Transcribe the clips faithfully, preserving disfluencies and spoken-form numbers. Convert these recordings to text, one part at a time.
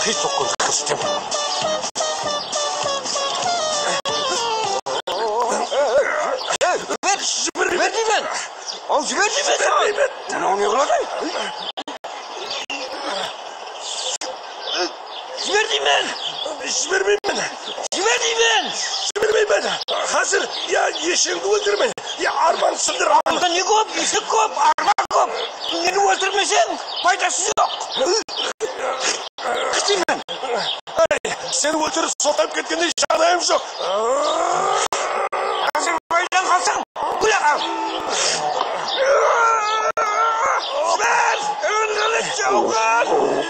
Kıy sokun kıstım. Ver, ver, ver ben. Al, ver, ver ben. Bana onu yıkıladın. Verdim ben. Vermeyim ben. Verdim ben. Vermeyim ben. Hazır. Ya yeşilini öldürme. Ya arban sındır. Arban ne kop, yeşil kop, arban kop. Beni öldürmesen faydası yok. Kıstım ben. Ay, seni öldürüp sokayıp gittiğinde şanayım yok. Sen böyleden kalsın. Kulak al. Ver. Öldürün çavuklar.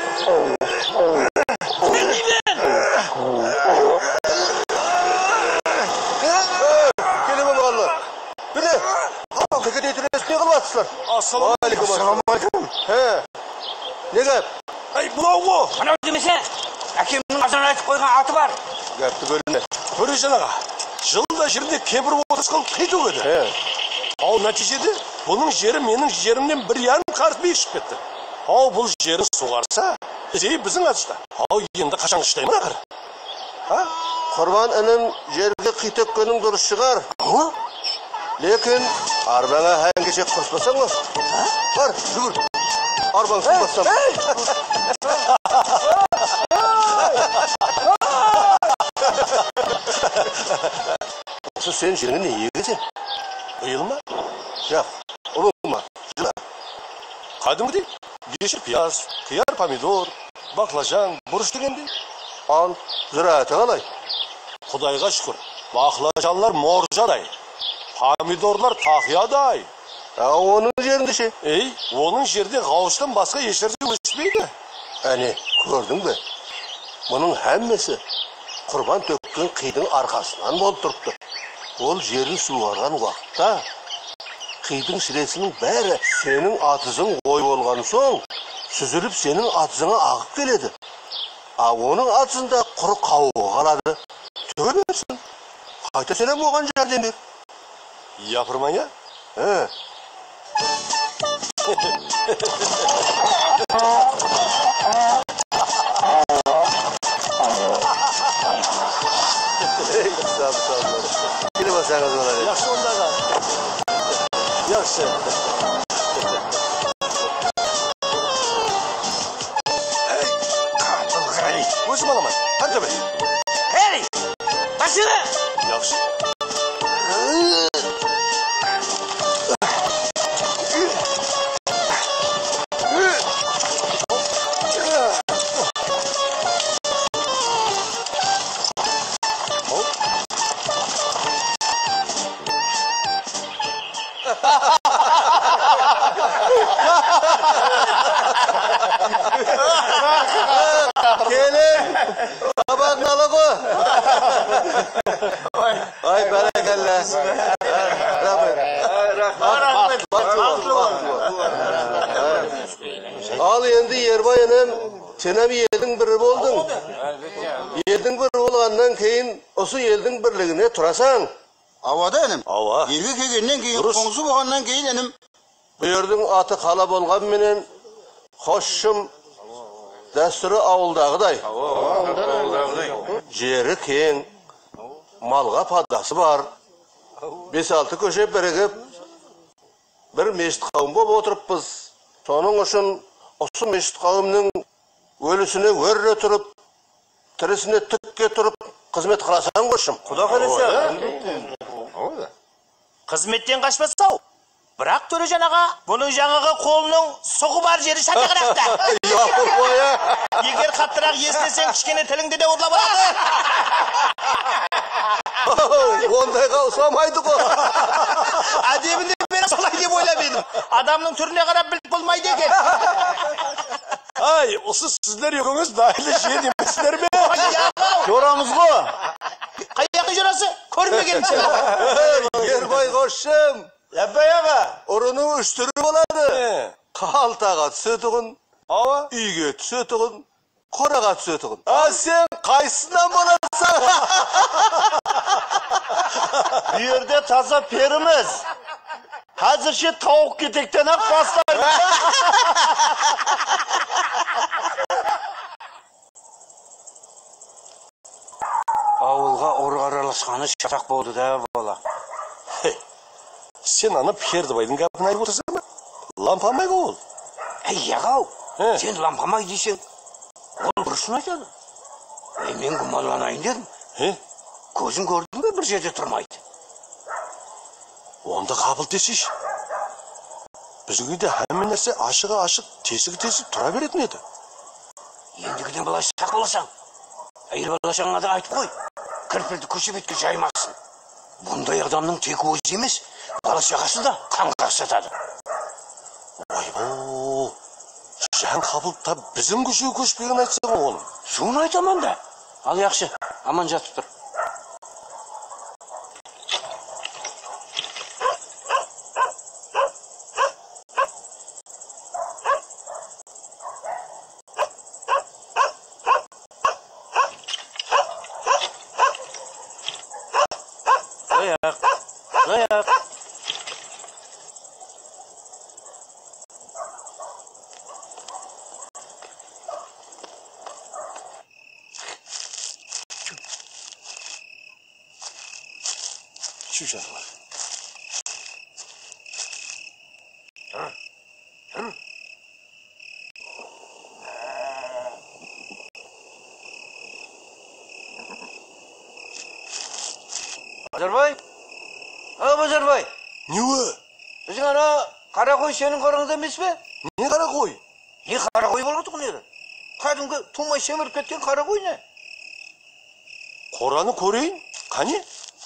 Verdim ben. Gelin babalar. Bir de halkı getiririz ne kılvatçılar. Assalamu alaikum. Assalamu alaikum. He. Ne gap? Ay bu o. Bana öldürmese. Akem'in ağzına açıp koygan atı var. Gaptı bölünme. Көрейсің аға, жылда жерінде кемпір отырысқан қит өгеді. He. Ал нәтижеде бұның жері менің жерімнен бір ярым қарыс биік кетті. Ал бұл жерін суғарса, іздей біздің атышта. Ал енді қашан іштеймін ақыр? Ha? Kurban enim jerge kıyt ökkönün duruz çıkar. Hı? Lekin arbana hangi şey kurspasan mı? Var, dur. Arban kurspasan. Olsa sen jerini ne yiyeceksin? Iyılma. Yok, olma. Jıla. Кәдімгідей yeşil piyaz, kıyar pomidor, baklajan, бұрыш дегендей. Al, ziraatı alay. Құдайға шүкір, баклажанлар моржадай, помидорлар тақиядай. Ya onun yerinde şey. Ey, оның жерде ғауыштан басқа ешнәрсе өспейді. Hani gördün mü? Bunun hemmesi kurban tökkün kıydın arkasından bol turptu. Ol yerin suvargan vakta kıydın silesinin beri senin atızın koy olgan son süzülüp senin atızına ağıp geledi. A onun atızında kuru kavuğu kaladı. Tövbesin. Kayta senem oğan jardem ber. Yapırman ya? He. Sağ ol, sağ ol. Gidin basanız bana. Yaxşı onda da. Yaxşı. Ey, qatıl qay. Özüm alaman. Hadi be. Hey! Başını! Yaxşı. Gelin. Tabak nalı ko. Ay berekallah. Rahmet. Al endi yerbayınım. Senem yedin biri boldun. Yedin biri olgandan keyin osu yeldin birligine turasan. Avada enim. Ava. Yerge kelgenden keyin Durus. koңsu bolgandan keyin enim. Bu yerдің atı kala bolgan menen hoşum dasturu avuldagıday. Jeri keng, malga padası var. beş altı köşe birigip bir meşit kavim bolup oturupbız. Sonun üçün osu meşit kavimnin ölüsüne görre turup, tirisine tükke turup kızmet kılasan koşum. Kuda kalesa. Қызметтен қашпасау. Бірақ Төрежан аға, бұның жаңағы қолының соғы бар жері шатығырақта. Yapıp boya. Егер қаттырақ естесең, кішкене тіліңді де ұрлап алады. Ondayga usamaydı ko. Әдебінде мен солай деп ойлап едім. Адамның түріне қарап біліп болмайды екен. Ay, осы сіздер екеуіңіз дайлы жиен емессіздер ме? Yoramız ko. Қаяққа жүрасың? Көрмеген сен. Yerbay koşum. Labbay ağa. Orunun üstürü boladı. He. Kaltaga tüsötügün, Ava. üyge tüsötügün, koraga tüsötügün. Ha sen Kaysından bolarsan? Bu yerde taza perimiz. Hazırşı tavuk ketekten hep baslar. Ауылға ұры араласқаны шатақ болды да бала. Сен аны Пердібайдың гәпін айтып отырсың ба? Лампамай ол. Ей, ағау, сен лампамай дейсің. Ол бұрышын айтады. Ей, мен күмаланайын дедім. Көзін көрдің бе, бір жерде тұрмайды. Онда қабыл десеш. Біздің үйде әмін нәрсе ашығы ашық, тесігі тесік тұра беретін еді. Ендігіден былай сақ боласаң. Әйел балашаңа да айтып қой. Кірпілді көше бетке жаймасын. Бұндай адамның тек өзі емес, балашағасы да қанға сатады. Ойбу, жан қабылта біздің көшеге көшпеген айтсаң оның. Соны айтаман да. Ал яқшы, аман жатып тұр. Лаяқ, лаяқ. Şu canım. Базарбай? Aa Базарбай? Ne o? Біздің ана қара қой сенің қораңда емес пе? Ne kara koy? Не қара қой болып тұғын еді? Кәдімгі тумай семіріп кеткен қара қой не? Қораны көрейін? Қане?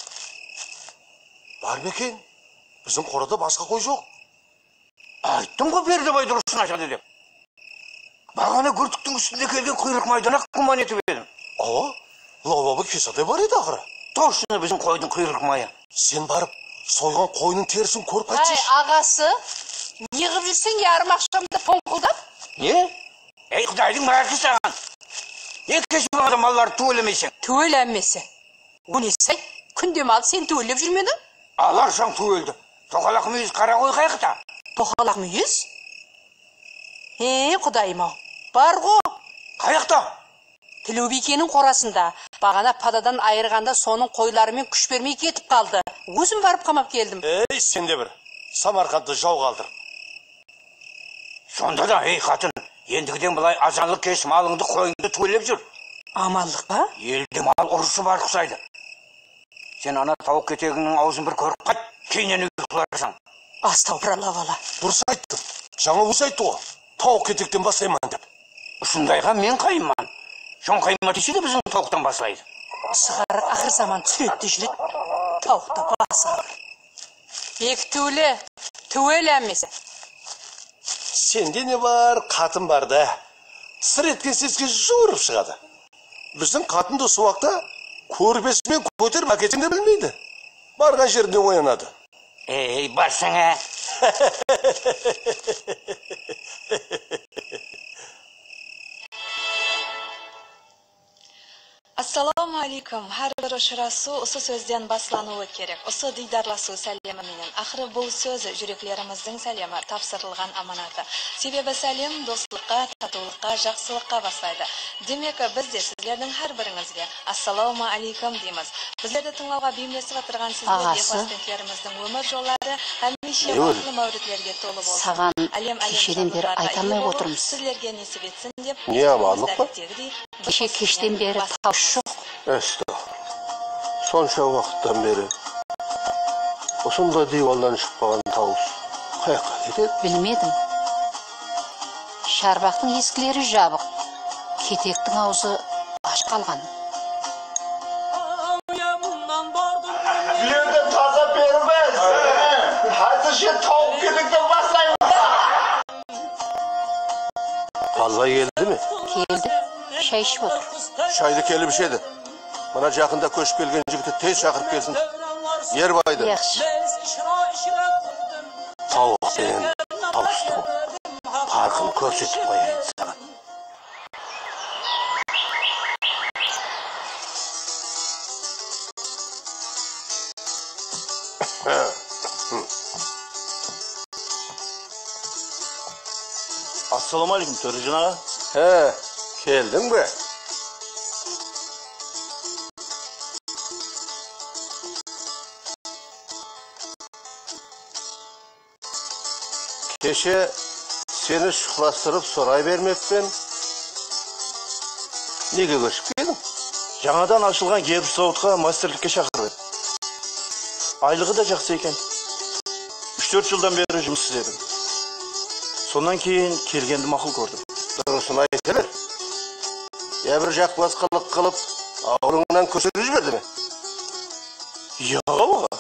Бар бекен. Біздің қорада басқа қой жоқ. Айттым ғой Пердібай дұрысын айтады деп. Бағана күртіктің үстінде келген құйрық майдана құман етіп едім. Ава, лавабы кесадай бар еді ақыры. Точно біздің қойдың құйрық майы. Сен барып, сойған қойының терісін көріп Ай, қайтсайшы. ағасы, не қып жүрсің ярым ақшамда тоңқылдап? Не? Ей, құдайдың мәркі саған. Не кешіп адам малларды түгелемейсің? Түгеленмесі. O несі? Күнде мал сен түгелеп жүрмедің? Аларшаң түгелді. Тоқалақ мүйіз қара қой қайқыта. Тоқалақ мүйіз? Е, құдайым ау. Бар ғо. Қаяқта? Тілеубекенің қорасында. Бағана пададан айырғанда соның қойларымен күш бермей кетіп қалды. Өзім барып қамап келдім. Ей, сен де бір. Самарқанды жау қалдыр. Сонда да, ей қатын, ендігіден былай азанлық кеш малыңды қойыңды түгелеп жүр. Амандық па? Елде мал ұрысы бар құсайды. Сен ана тауық кетегінің аузын бір көріп қайт, кейінен үйге құларсың. Астауыралла бала. Дұрыс айттым. Жаңа өзі айтты ғой. Тауық кетектен басайман деп. Ұшындайға мен қайымман. Шон қайма десе де біздің тауықтан басылайды. Сығары ақыр заман түсіретті жүрет. Тауықта баса алыр. Екі түгілі, түгел әмесі. Сенде не бар, қатын бар да. Сыр еткен сеске жуырып шығады. Біздің қатынды суақта көрбесімен көтеріп әкетің де білмейді. Барған жерінде оянады. Ей, барсаңа. Ассаламу алейкум. Har bir uchrashuv usul so'zdan boshlanuvi kerak. Usul diydarlashuv salami bilan. Axir bu so'z yuraklarimizning salami, tafsirilgan amonati. Sebebi salim do'stlikqa, tatuvlikqa, yaxshilikqa boshlaydi. Demak, biz de sizlarning har biringizga assalomu alaykum deymiz. Bizlarda tinglovga bemlashib o'tirgan sizlarga farzandlarimizning umr yo'llari hamisha maqli mavridlarga to'la bo'lsin. Саған кешеден бері айта алмай отырмыз. Sizlarga nasib etsin deb. Не амандық па? Кеше кештен бері тауыс жоқ. Эстағ. Сонша уақыттан бері осындай диваннан шықпаған тауыс қаяққа кетеді? Білмедім. Шарбақтың ескілері жабық. Кетектің аузы аш қалған. Yerden taza vermez. Hadi şey tavuk kedikten başlayın. Таза келді ме? Келді. Шай ішіп отыр. Шайды келіп ішеді. Мына жақында көшіп келген жігіті тез шақырып келсін. Ербайды. Яқшы. Тауық пен тауыстың парқын көрсетіп қояйын саған. Assalamu alaikum Törücün ağa. He, geldin mi? Keşe seni şuhlastırıp soray vermekten nege göçüp keldin? Жаңадан ашылған герб зауытқа мастерлікке шақырды. Айлығы да жақсы екен. үш төрт жылдан бері жұмыс істедім. Сонан кейін келгенді мақұл көрдім. Дұрысын айта бер. Я бір жақ басқалық қылып, ауылыңнан көшіріп жіберді ме? Яға?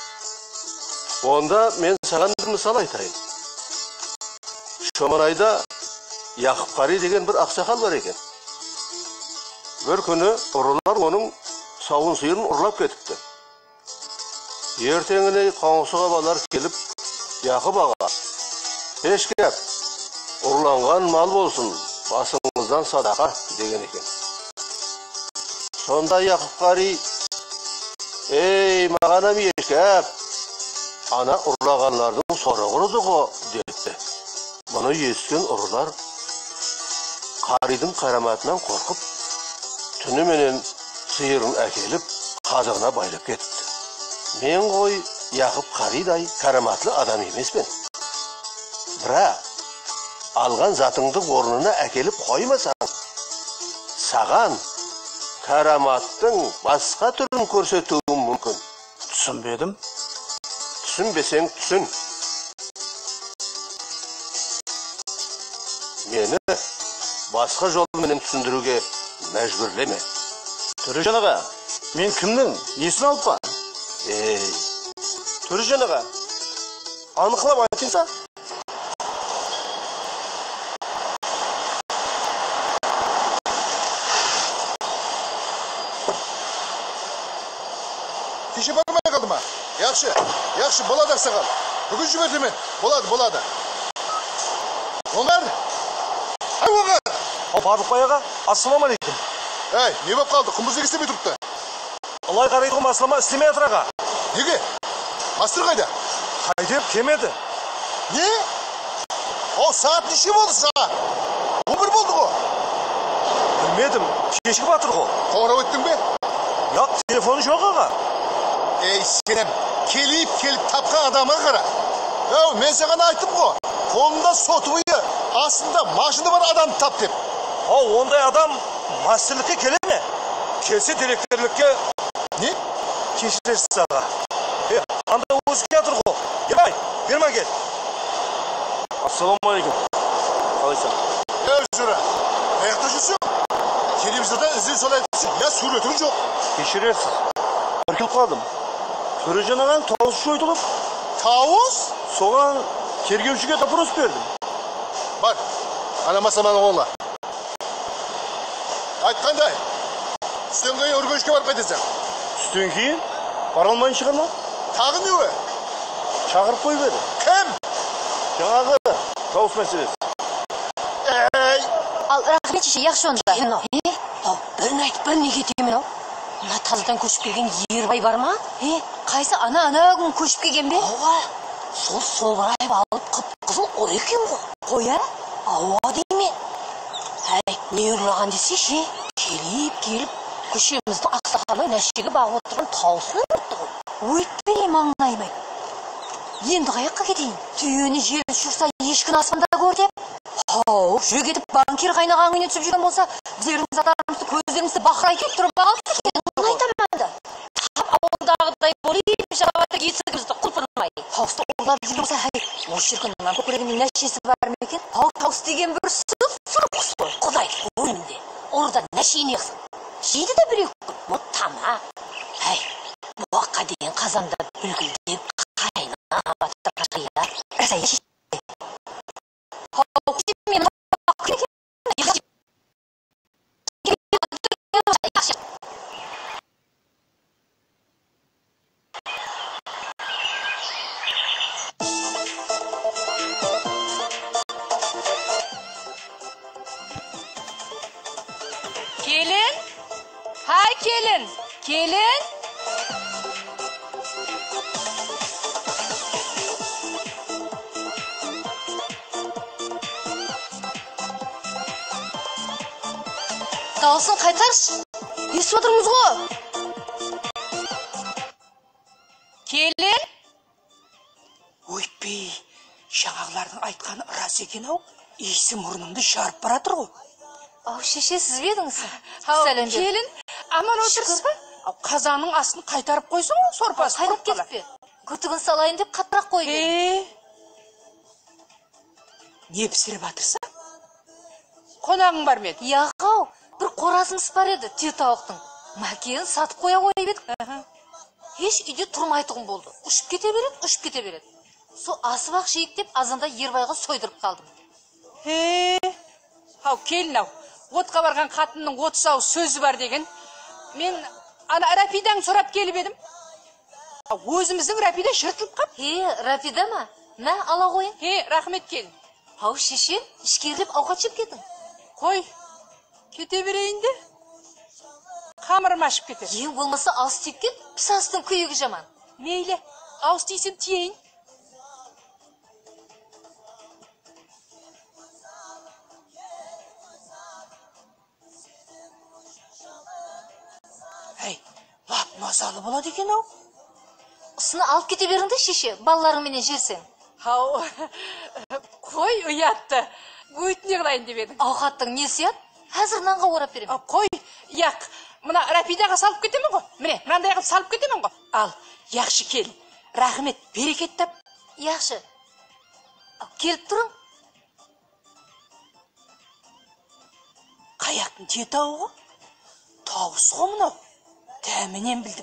Онда мен саған бір мысал айтайын. Шомарайда Яқып Қари деген бір ақсақал бар екен. Bir күні ұрылар оның сауын сиырын ұрлап кетіпті. Ертеңіне қоңсыға балар келіп, Яқып аға, ешкеп, ұрланған мал болсын, басыңыздан садақа деген екен. Сонда Яқып Қари, ей, мағанам ешкеп, ана ұрлағанлардың сорағырды ғо, депті. Бұны ескен ұрылар Қаридың қараматынан қорқып, түні менен сиырын әкеліп, қазығына байлап кетті. Мен ғой Яқып Қаридай караматлы адам емеспен. Бірақ, алған затыңды орнына әкеліп қоймасаң, саған караматтың басқа түрін көрсетуім мүмкін. Түсінбедім. Түсінбесең түсін. Мені басқа жолменен түсіндіруге мәжбүрлеме. Төрежан аға, мен кімнің? Несін алып ба? Ей, Төрежан аға, анықлап айтыңса? Кеше бармай қалды ма? Яқшы, яқшы, болады ақсақал. Бүгін жіберді мен. Болады, болады. Оңғар! Ай, Оңғар! Ал барлық баяға, ассалам алейкум. Әй, не болып қалды? Құмбыз істемей тұрыпты. Алай қарайдығым аслама істемей атыр аға. Неге? Мастер қайда? Қайтеп кемеді. Не? О, сағат неше болды сағат? он бір болды ғой. Білмедім, кешігіп атыр ғой. Қоңырау еттің бе? Яқ, телефоны жоқ аға. Ей, сенем, келіп келіп тапқан адамға қара. Әу, мен саған айттым ғой. Қолында соты бұйы, астында машины бар адамды тап деп. Ал, ондай адам мастерлікке келе ме? Келсе директорлікке Не? кешірерсіз аға. Е, анда өзі келатыр ғой. Ебай, берма кел. Ассаламу алейкум. Қалайсың? Әу, жүра. Аяқта жүрсің? Телевизордан ізден солай түсің. Я суретің жоқ. Кешірерсіз. Бір келіп қалдым. Төрежан ағаның тауыз жойдылып, Тауыз? соған тергеушіге допрос бердім. Бар, анама-саманы оңла. Айтқандай, түстен кейін өргөшке барып қайтесің. Түстен кейін бара алмайын шығарма. Тағы не ой? Шақырып қойып еді. Кім? Жаңағы тауыс мәселесі. Ей! Ал рахмет шеше, яқшы онда. Е, ау, бірін айтып бірін неге етемен ау? Мына тазадан көшіп келген Ербай бар ма? Е, қайсы ана-ана күн көшіп келген бе? Ауа, сол солбырайып алып қып-қызыл ой екен ғой. Қоя? Ауа дейме. Әй, не ұрлаған десеші? Келіп-келіп, көшеміздің ақсақалы нәшегі бағып отырған тауысын ұмытты ғой. Өйтпей маңнаймай. Енді қаяққа кетейін? Түйені жел шұрса ешкін аспанда көр деп. Ау, жүре кетіп банкир қайнаған үйіне түсіп жүрген болса, біздердің затарымызды көздерімізді бақырай кеп тұрып алды екен. Оны айтаманды. Там ауылдағыдай болайып жабады есігімізді құлпырмай. Таусты ұрлап жүрген болса, әй, осы шіркіннің көкірегінің нәшесі бар ма екен? Ал таус деген бір сұп сұп құс қой. Құдай өлімде. Орда нәшейін еқсін. Жейді де бір екі мұттама. Әй, бұаққа деген қазанда бүлгілдеп қайна батыр қашқия. Әсай, шешті. Ау, мен бақыр екен. Келін? Hay келін? Келін? Дауысын қайтаршы. Естіп отырмыз ғой. Келін? Өйтпей, жаңағылар Балалардың айтқаны рас екен-ау. Иісі мұрнымды жарып баратыр ғой. Ау, шеше, сіз бе едіңіз? Ау, Сәлем бер. келін, аман отырсыз ба? Ау, қазанның астын қайтарып қойсын ғой, сорпасы Қайрып құрып кетіп пе? Күтігін салайын деп қаттырақ қойды. Е, не пісіріп атырса? Қонағың бар ма еді? Яғау, бір қоразымыз бар еді, түйе тауықтың. Мәкеін сатып қоя қойып едік. Еш үйде тұрмайтығым болды. Ұшып кете береді, ұшып кете береді. Со асып ақ жейік деп азанда Ербайға сойдырып қалдым. Е, ау, келін ау. Отқа барған қатынның отыз ау сөзі бар деген. Мен ана Рапидаң сұрап келіп едім. Өзіміздің Рапида жыртылып қап. Е, Рапида ма? Мә, ала қойын. Е, рахмет келін. Ау, шешем, ішкерлеп ауқат жеп кеттің. Қой, кете берейін де. Қамырым ашып кетер. Ең болмаса алыс тиіп кет, пісастың күйегі жаман. Мейлі, ауыз тисем тиейін. Әй, лап мазалы болады екен ау. Осыны алып кете беріңді, шеше, балаларыңменен жерсең. Ау, қой ұятты. Өйтіне қылайын деп едім. Ауқаттың несі ят? Әзір нанға орап берем. Қой, яқ. Мына Рапидаға салып кетемін ғой. Міне, мынандай қылып салып кетемін ғой. Ал, яқшы кел. Рахмет, берекет тап. Яқшы. Келіп тұрың. Қаяқтың тие тауы ғой. Тауыс ғой мынау. Дәмінен білдім.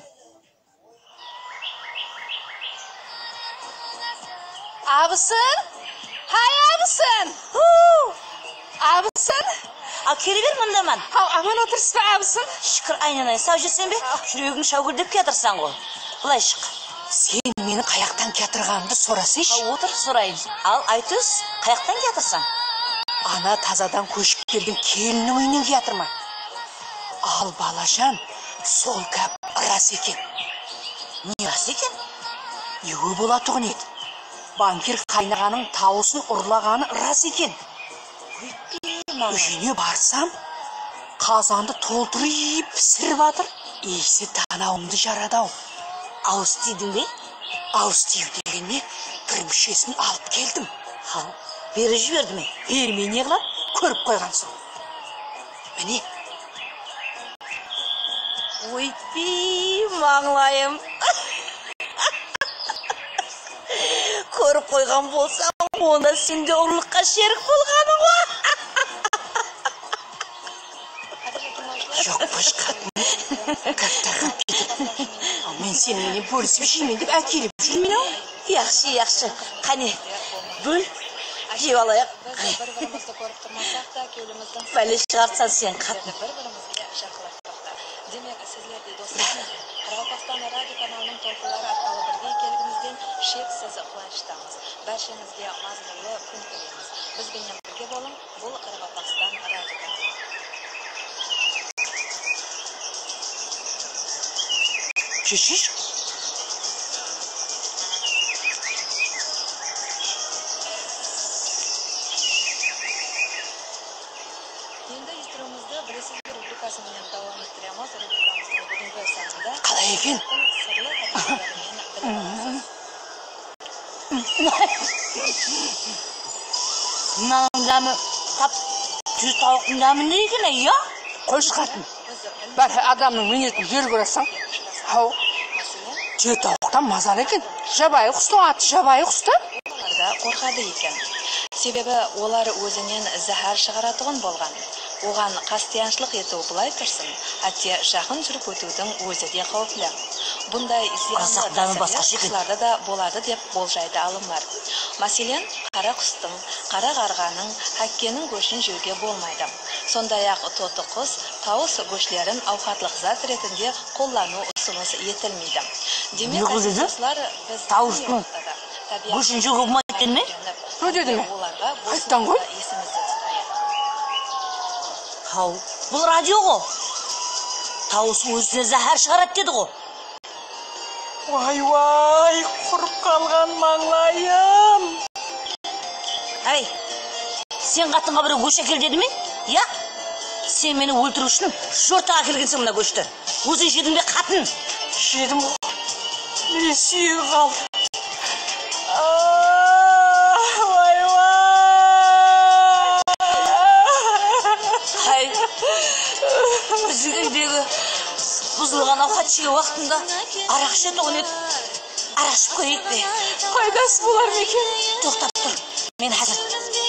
Абысын? Хай, абысын! Абысын? Ал келе бер мұндаман. Ау, аман отырсыз ба, абысын? Шүкір, айнанай, сау жүрсен бе? Жүрегің шаугүлдеп кетірсен ғой. Бұлай шық. Сен мені қаяқтан кетірғанымды сорасыш? Ау, отыр, сұрайын. Ал, айтыз, қаяқтан кетірсен? Ана тазадан көшіп келдің келінің үйінен кетірма. Ал, балажан, сол кәп рас екен. Не рас екен? Еуі болатұғын еді. Банкир қайнағаның тауысын ұрлағаны рас екен. Үйіне барсам, қазанды толтырып пісіріп атыр. Иісі танауымды жарады-ау. Ауыз тидің бе? Ауыз тию дегенне бір мүшесін алып келдім. Ал, бері жіберді ме? Бермей не қылап, көріп қойған соң. Міне. Ойпи, маңлайым. Көріп қойған болсам, онда сенде ұрлыққа шерік болғаның ғой. Жоқ, баш қатын. Кәптірғым кетіп. Мен сеніменен бөлісіп жеймен деп әкеліп жүрмін ау. Яқшы, яқшы. Қане, бөл, жеп алайық. Bir-birimizni ko'rib turmasak da, ko'limizdan Бәле шығартсан сен қатын. bir-birimizga shaqirlatmoqda. Demak, sizlarga do'stlar, Qoraqalpog'iston radio kanalining to'lqinlari orqali birga ekanligimizdan cheksiz quvonchdamiz. Barchangizga mazmunli kun tilaymiz. Biz bilan birga bo'ling. Bu Qoraqalpog'iston radio kanali. Шешеш? Endi istirimizda bilasizki rubrikasi bilan davom ettiramiz. Rubrikamizning bugungi sonida Қалай екен? sirli hadislarni Мынаның дәмі, тап, жүз тауықтың дәмі не екен, я? Қойшы қатын. Бар адамның мінетін жер көресің. Ау, түйе тауықтан мазалы екен. Жабайы құстың аты жабайы құсты. Оларда қорқады екен. Себебі олар өзінен зәһәр шығаратығын болған. Оған қастияншылық ету бұлай тұрсын, әтте жақын жүріп өтудің өзі де қауіплі. Бұндай зиянды құстарда да болады деп болжайды алымлар. Мәселен, қара құстың, қара қарғаның, әккенің көшін жеуге болмайды. Сондай-ақ тоты құс, тауыс көшлерін ауқатлық зат ретінде қоллану ұсыныс етілмейді. Демек, құстар біз Тауыстың көшін жеуге болмайды ме? Ne dedi mi? Қайттан ғой? Хау, бұл радио ғой. Тауыс өзіне зәһәр шығарат деді ғой. Вай-вай, құрып қалған маңлайым. Әй, сен қатынға бірі көш әкел деді ме? Я? Сен мені өлтіру үшін жортаға келгенсің мына көшті. Өзің жедің бе қатын? Жедім ғой. Не сүйегі қалды. Вай-вай. Жүрегімдегі бұзылған ауқат жеу уақытында арақ ішеді оны арашып көрейік бе? Қайдасы болар ма екен? Тоқтап тұр, мен hazır.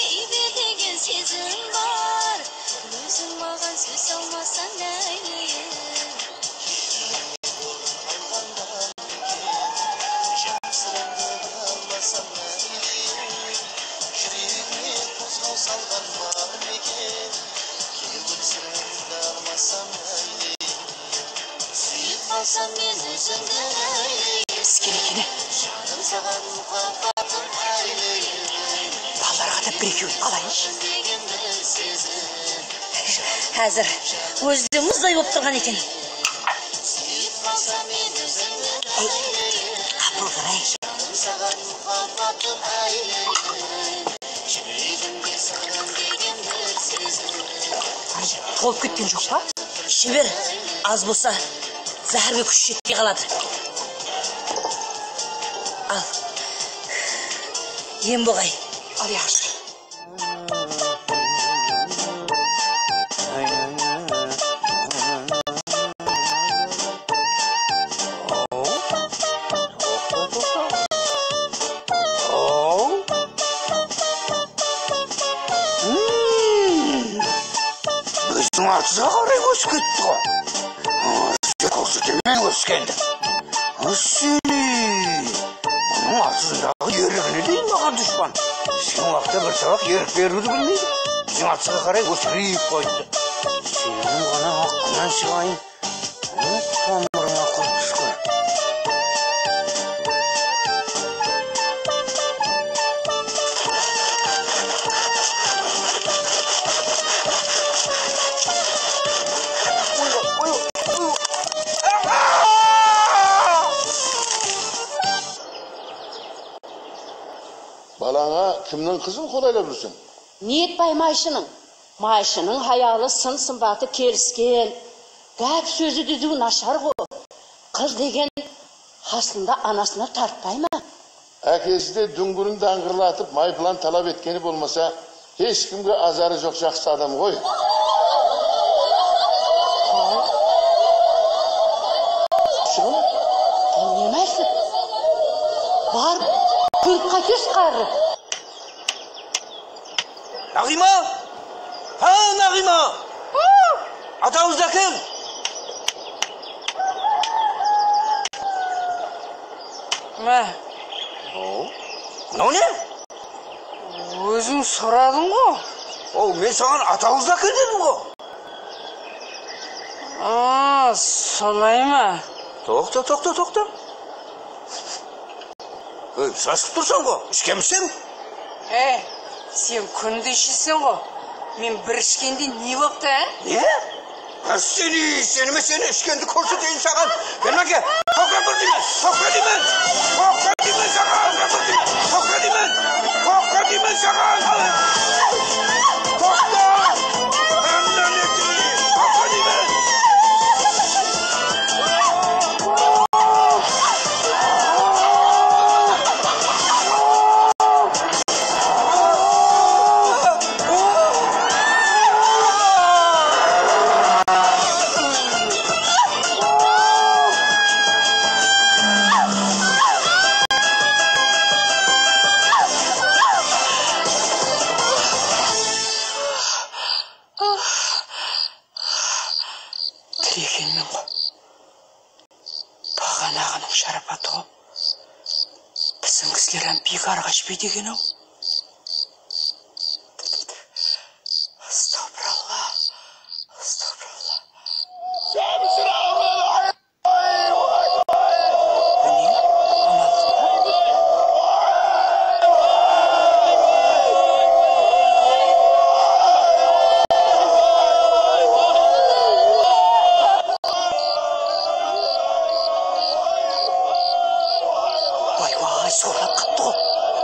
Скелетini. Ballarga da bir gün alayış. Hazır. Özlüğümüz de yok durgan eken. Ey, kapıl qaray. Толып кеткен жоқ па? Шебер, аз болса зәһәрге күш жетпей қалады. Ал. Ем болғай. Ал yaxşı. Артыға қарай өсіп кетті ғой. Жекосы темен өскенді. Өссені. Оның артысындағы ерігіне дейін маған дұшпан. Сен уақытта бір сабақ ерік беруді білмейді. Біздің артыға қарай өсірейіп қойды. Сенің ғана аққынан шығайын. Тамырыңа қол түскір. Balana kimnin kızın kolayla bilsin? Niyet bay Mayşı'nın. Mayşı'nın hayalı sın sımbatı kerisken. Gap sözü düzüğün aşar go. Kız degen aslında anasına tartpay mı? Әкесі de дүңгірін даңғырлатып май план талап еткені болмаса, hiç kimге azarı жоқ жақсы адам ғой. Şunu, dinlemezsin. Var, kırk kaçış karı. Nағима! Ha Nағима! Атауызда кім? Мә, Мынау не? өзің сұрадың ғой. Ол мен саған атауызда кім дедім ғой. А, солай ма? Тоқта, тоқта, тоқта. Ой, сасып тұрсың ғой, ішкемісің? Е, сен күнді ішесің ғой. Мен бір ішкенде не боқты, ә? Не? Сені, сені ме сені ішкенді көрсетейін саған. Келмеке, тоқта тұр деймін, тоқта деймін. Тоқта деймін саған, тоқта деймін. Тоқта деймін, тоқта деймін саған. Тоқта! Әннен етейін, тоқта деймін. Тірекенмен ғой. Бағанағының шарапаты ғой. Біздің кісілерден бек арға жібейді екен ау. Астағфиралла, астағфиралла. Міне, амандық па? Ай, сорлап қапты ғой.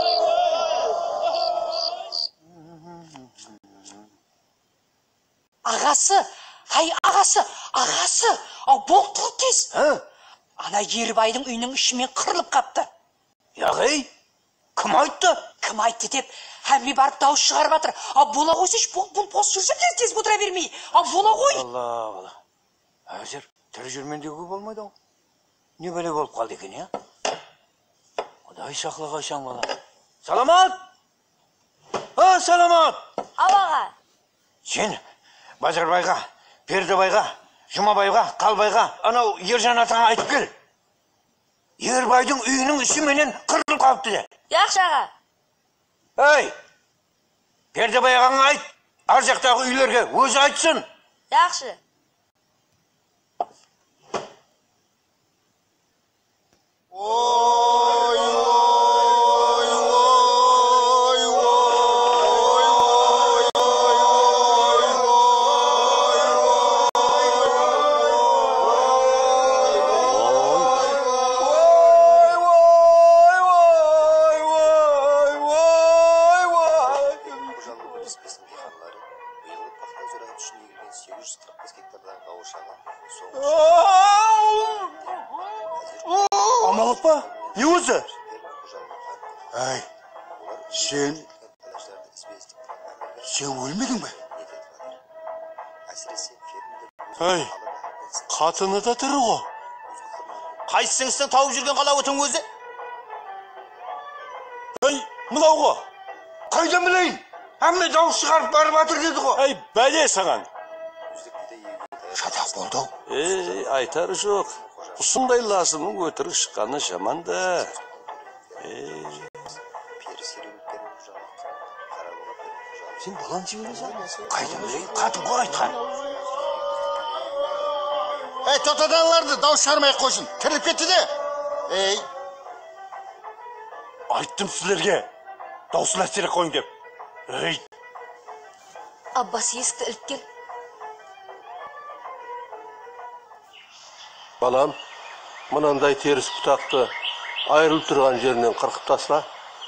Ағасы, ай ағасы, ағасы, ау болт тұр тез. Ана Ербайдың үйінің ішімен қырылып қапты. Яғай, кім айтты? Кім айтты деп, әмме барып дауыс шығарып атыр. Ау бола қойсыш, бұл бұл бос жүрсе тез тез отыра бермей. Ау бола қой. Алла, алла. Әзір, тірі жүрмендегі болмайды ау. Не бәле болып қалды екен, я? Құдай сақлаға шаң бала. Саламат! А, саламат! Абаға. Сен Базарбайға, Пердебайға, Жұмабайға, Қалбайға, анау Ержан атаңа айтып кел. Ербайдың үйінің үсі менен қырылып қалыпты де. Яқшы аға. Эй! Пердебай ағаңа айт, ар жақтағы үйлерге өзі айтсын. Яқшы. Ой, ой, ой, ой, Амалық па? Не өзі? Ай, сен... Сен өлмедің бе? Ай, қатыны да тірі ғой. Қайсыңыстың тауып жүрген қала өтің өзі? Ай, мынау ғой. Қайдан білейін? Әмме дауыс шығарып барып атыр деді ғой. Ай, бәле саған. Шатақ болды ау. Ей, айтар жоқ. Ұсындай лазымның өтірік шыққаны жаманды. Ей. Сен балан жібересің? Қайдан білейін? Қатын ғой айтқан. Ей, тотаданларды дауыс шығармай қойсын. Кіріп кетті де. Ей, Айттым сіздерге. Даусын әсере қойын деп. Ей, Аббас есікті іліп кел. балам, мынандай теріс бұтақты айырылып тұрған жерінен қырқып тасла.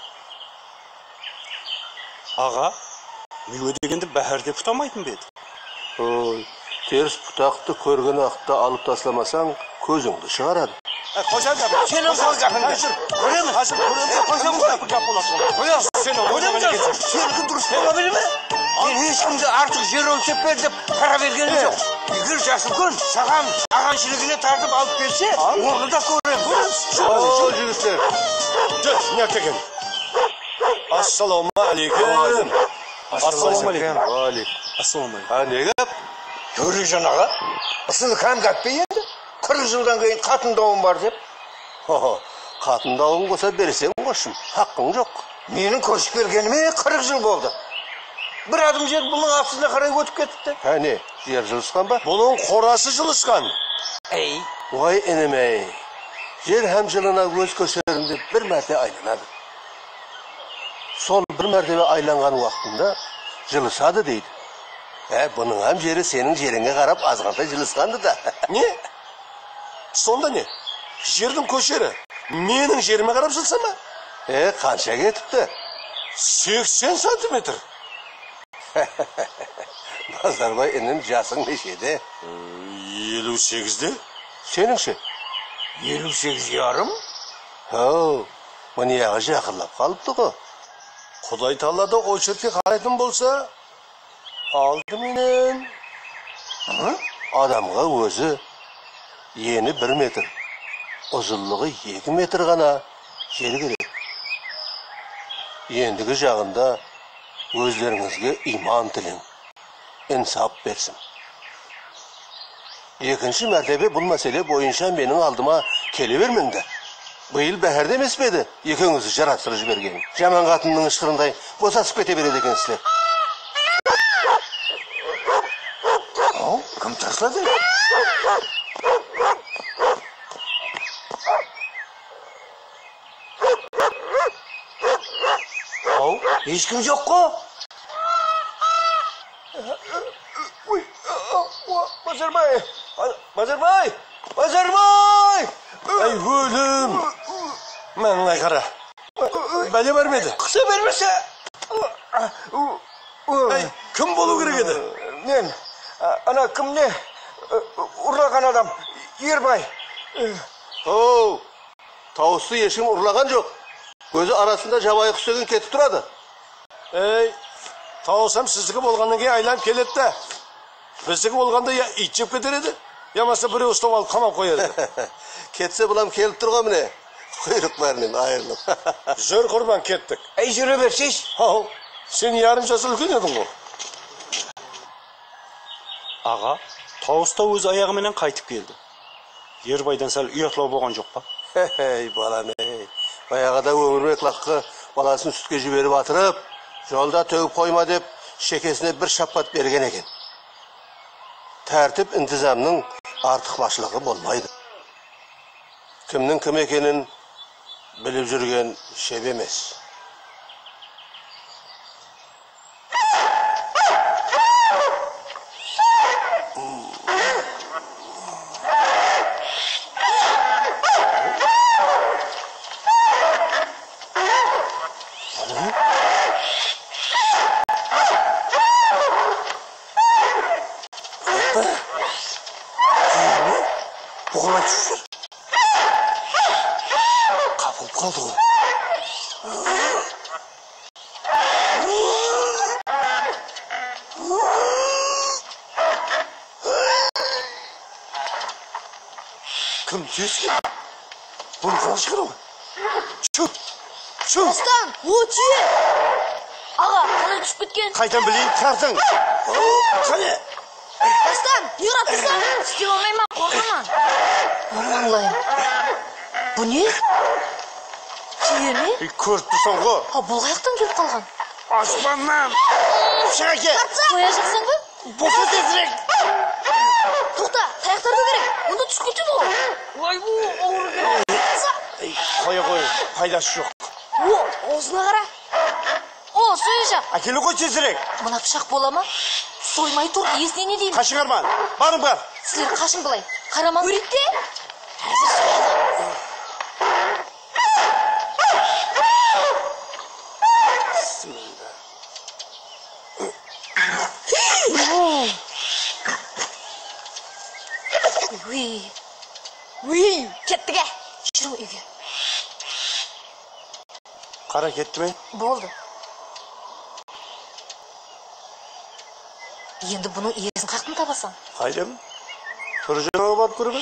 аға, мүйе дегенді бәрде бұтамайтын беді. Ой, теріс бұтақты көрген ақта алып тасламасаң, көзіңді шығарады. Қожа кәпі. Сенің қой кәпіңді. Көремін. Қазір көремін. Қойсам Кәпі кәп боласың. Қоясың сен ол. Көремін жәр. Сенікі дұрыс бола білі ме? Мен ешкімді артық жер өлшеп бер деп пара бергенім жоқ. Егер Жасылкүл саған ағаншылығына тартып алып келсе, оны да көремін. О, жігіттер. Жүр, не әкелген? Ассаламу алейкум. Ассаламу алейкум. Алейкум. Ассаламу алейкум. А не кәп? Төре жаңаға, ысыны кәм кәппей енді. қырық жылдан кейін қатын дауым бар деп. Хо-хо, қатын дауын қоса берсең қошым, хақың жоқ. Менің көшіп келгеніме қырық жыл болды. Бір адым жер бұның апсызына қарай өтіп кетіпті. Әне, жер жылысқан ба? Бұның қорасы жылысқан. Ей, Ой, інімей, жер һәм жылына өз көшерінде бір мәрте айланады. Сол бір мәртебе айланған уақытында жылысады дейді. Ә, бұның һәм жері сенің жеріңе қарап азғантай жылысқанды да. Не? Сонда не? Жердің көшері менің жеріме қарап жылса ма? Ә, қанша кетіпті? сексен сантиметр. Базарбай інім жасың нешеде? елу сегізде? Сеніңше? елу сегіз ярым? Оу, мұнияғы жақырлап қалыпты ғой. Құдай талады очерке қарайтын болса, алдыменен Адамға өзі ені бір метр, ұзынлығы екі метр ғана жер керек. Ендігі жағында өздеріңізге иман тілін, инсап берсін. Екінші мәртебе бұл мәселе бойынша менің алдыма келе бермеңдер. Биыл бәһәрде емес пе еді, екеуіңізді жарастырып жіберген. Жаман қатынның ышқырындай босасып кете береді екенсіздер. Ау, кім таслады? Ау, ешкім жоқ қой. Базарбай! Базарбай! Базарбай! Ай, өлім! Мәңлай қара. Бәле бар меді? Қыса бермесе. Ай, кім болу керек еді? Мен, ана кім не? Ұрлаған адам, Ербай. Оу, тауысты ешкім ұрлаған жоқ. Көзі арасында жабайы құс деген кетіп тұрады. Ей, тауысам сіздікі болғаннан кейін айланып келетті. Біздікі болғанда я ит жеп кетер еді, Yamasa birev ustup alıp kamap koyardı. Ketse bulam kelip turgan mine. Kuyruk barının ayrılıp. Zor kurban kettik. Ey jüre bersiz. Hao, sen yarımcası ülken edin o. Ağa, Tausta öz ayağı menen kaytıp geldi. Yerbaydan sal uyatlao bolgan jok pa? Hey balam hey. Bayağıda ömürmek lakkı balasını sütke jiberi batırıp, jolda tögüp koyma dep şekesine bir şappat bergen eken. Tertip intizamның artıklaşlığı bolmaydı. Kimnin kim ekenin bilip жүрген şeb emes. Bu kolay düşür. Kapılıp kaldı o. Kim tüyüz ki? Bunu konuşkır mı? Çık! Çık! Aslan, o tüye. Ağa, kalay düşüp ketken. Kaytan bileyim tartın. Kale! Aslan, yuratırsan. İstep olmayman, korkaman. Ormanlayın. Bu ne? Tüye mi? Bir kurt tusan ko. Ha, bu ayaktan gelip kalgan. Osman'dan! Şuna ke! Koyacaksın mı? Bosa tezirek! Toxta, tayaklar da gerek. Onda düşüp ketdi bu. Vay bu, ağır gerek. Koya koy, faydası yok. O, ağzına qara. O, soyacak. Akeli koy tezirek! Mına pişak bola mı? Soymay tur, esine ne deyim? Kaşın arman, barın bar! Sizler kaşın kılay. Karaman. Görek de. Hazır soyalım. Uy. Uy. Kettik ha. Şunu uyga. Kara ketdi mi? Bo'ldi. Endi buni esin qaqni tabasan? Haydam. Turjanaga borib ko'raman.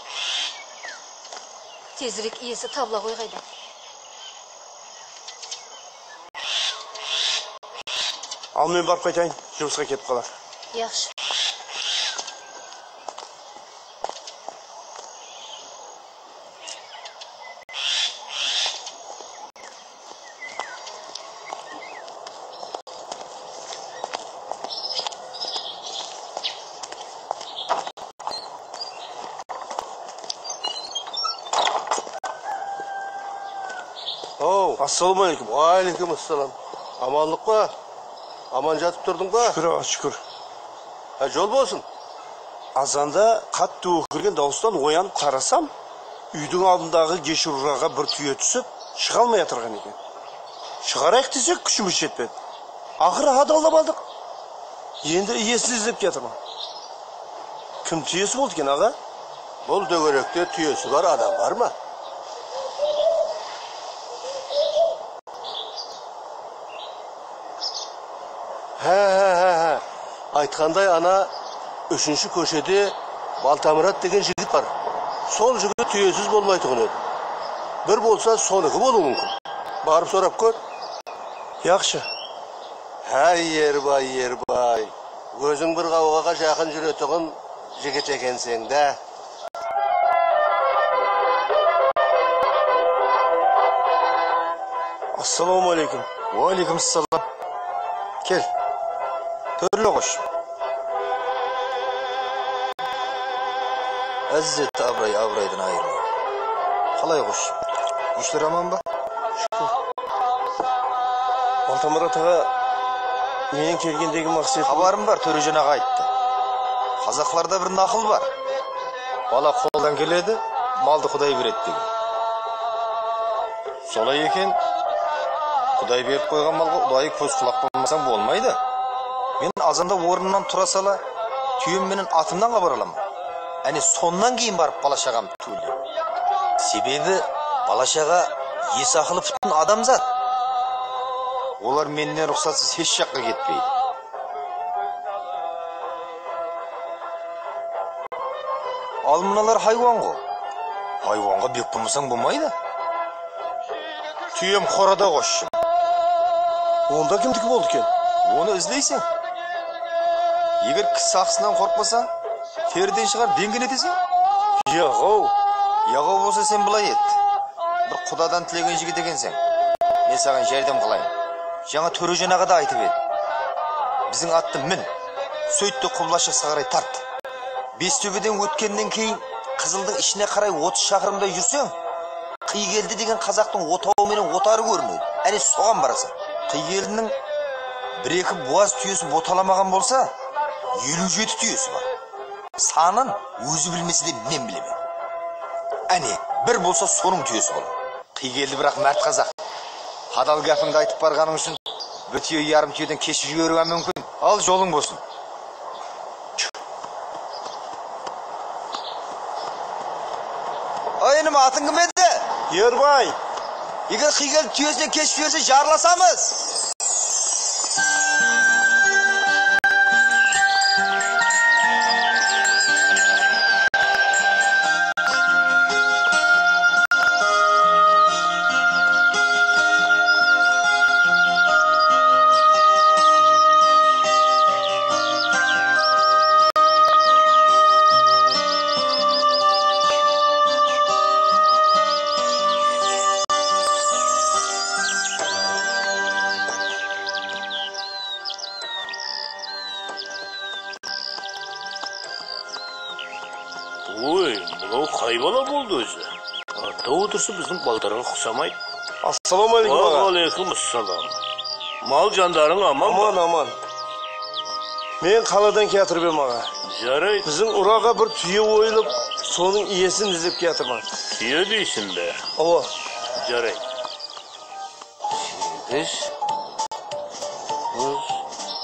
Tezroq esi tabla qo'y qayda. Al men borib qaytayin, жұмысқа ketib qolar. Yaxshi. Oh, assalomu alaykum. Va alaykum assalom. Amanlık mı? Aman jatıp durdun mu? Şükür ağa, şükür. Ha, jol bolsun. Azanda қатты өкірген дауыстан оянып қарасам, үйдің алдындағы кешураға бір түйе түсіп, шыға алмай отырған екен. Шығарайық десек, күшіміз жетпеді. Ақыры адалдап алдық. Енді иесін іздеп кетірмін. Кім түйесі болды екен, аға? Бұл дөңгелекте түйесі бар адам бар ма? He he he he. Айтқандай ана үшінші көшеде Балтамұрат деген жігіт бар. Сол жігіт түйесіз болмайтұғын еді. Bir болса соныкі болуы мүмкін. Барып сорап көр. Яқшы. Әй, Ербай, Ербай. Өзің бір қауғаға жақын жүретұғын жігіт екенсің де. Ассаламу алейкум. Ва алейкум ассалам. Кел. Төрлі қош. Әззет абрай абрайдан айырма. Қалай қош? Үштер аман ба? Балтамұрат аға, менен келгендегі мақсат... Хабарым бар, Төрежан аға айтты. Қазақларда бір нақыл бар. Бала қолдан келеді, малды Құдай береді деген. Солай екен, Құдай беріп қойған малға ұдайы көз құлақ болмасаң болмайды. Мен азанда орнымнан тұра сала, түйем менен атымдан хабар аламын. Әне соннан кейін барып балашағам төле. Себебі балашаға есі ақылы бүтін адамзат. Олар менен рұқсатсыз еш жаққа кетпейді. Al mınalar hayvan go. Hayvanға бек болмасаң болмайды. Түйем қорада қосшым. Onda kimdiki болды екен? Оны іздейсің. Егер кісі ақысынан қорқпасаң, теріден шығар денген етесің. Яғау. Яғау болса сен былай ет. Бір құдадан тілеген жігіт екенсің. Мен саған жәрдем қылайын. Жаңа төре жаңаға да айтып еді. Біздің атты мін. Сөйтті құбылашыққа қарай тарт. Бестөбеден өткеннен кейін Қызылдың ішіне қарай отыз шақырымдай жүрсең, Қиgelді деген қазақтың отауы менен отары көрінеді. Әне соған барасың. Қиgelінің бір-екі буаз түйесі боталамаған болса, елу жеті түйесі бар. Санын өзі білмесе де мен білемін. Әне, бір болса соның түйесі бол. Қиgelді бірақ мәрт қазақ. Адал гәпіңді айтып барғаның үшін бір түйе ярым түйеден кешіп жіберуге мүмкін. Ал жолың болсын. Айыным атың кім еді? Ербай. Егер Қиgelді түйесінен кешіп жіберсе жарласамыз. Ой, мынау қай бала болды өзі? Ата отырсы біздің балдарға ұқсамайды. Ассалаумағалейкум аға. Уағалейкум ассалам. Мал жандарың аман ба? Аман, аман. Мен қаладан кетіріп ем аға. Жарайды. Біздің ұраға бір түйе ойылып, соның иесін іздеп кетірмін. Түйе дейсің бе? Ова. Жарайды. Сегіз, тоғыз,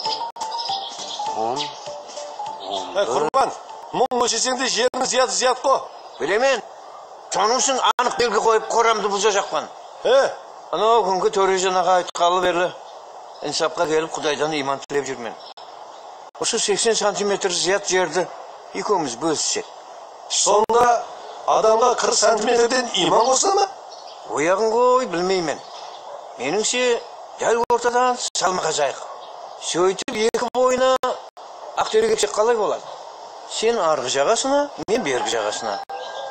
он, он Ей, құрбан, мұң өшесеңде жерің зияты зият қо. Білемен, соның үшін анық белгі қойып қорамды бұза жақпан. Е? Анау күнгі төре жанаға айтқалы берлі, инсапқа келіп Құдайдан иман тілеп жүрмен. Осы сексен сантиметр зият жерді екеуміз бөліссек. Сонда адамға қырық сантиметрден иман қоса ма? Ояғын қой, білмеймен. Меніңше, дәл ортадан салмаға жайық. Сөйтіп екі бойына ақтөреге тек қалай болады? Сен арғы жағасына, мен бергі жағасына.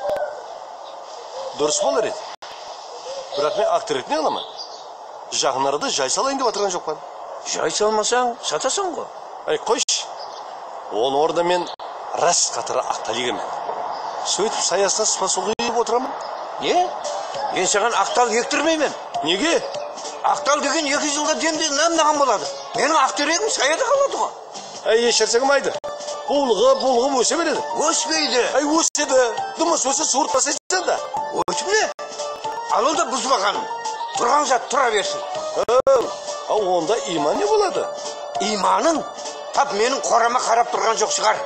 Дұрыс болар еді. Бірақ мен ақтөретіне аламын. Жағын арада жай салайын деп атырған жоқпан. Жай салмасаң, сатасың ғой. Ай, қойш. Оны орда мен рас қатыры ақталигемен. Сөйтіп саясына спасу қиып отырамын. Не? Мен саған ақтал ектірмеймен. Неге? Ақтал деген екі жылға демде намнаған болады. Менің ақтөрегім саяда қалады ғой. Ай, ешерсең майды. Бұлғып, бұлғып өсе береді. Өспейді. Ай, өседі. Дұмыс өсе суыртпаса етсен да. Өтіп не? Алу да бұзбағаным. Тұрған зат тұра берсін. Ау, онда иман не болады? Иманың тап менің қорама қарап тұрған жоқ шығар.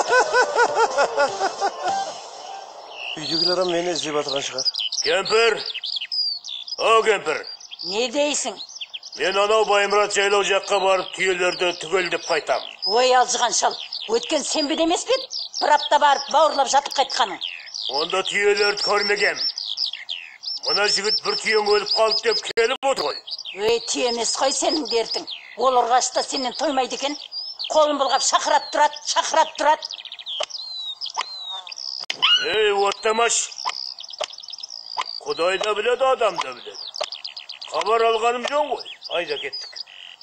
Үйдегілер мені іздеп атырған шығар. Кемпір! О, кемпір! Не дейсің? Мен анау Байымрат жайлау жаққа барып түйелерді түгелдеп қайтам. Ой алжыған шал, өткен сенбіде емес пе? Бір апта барып бауырлап жатып қайтқаның. Онда түйелерді көрмегем. Мына жігіт бір түйең өліп қалып деп келіп отыр ғой. Ой, түйе емес қой сенің дертің. Ол ұрғашта сенен тоймайды екен. Қолын бұлғап шақырап тұрады, шақырап тұрады. Ей, оттамаш. Құдай да біледі, адам да біледі. Хабар алғаным жон ғой. Айда кеттік.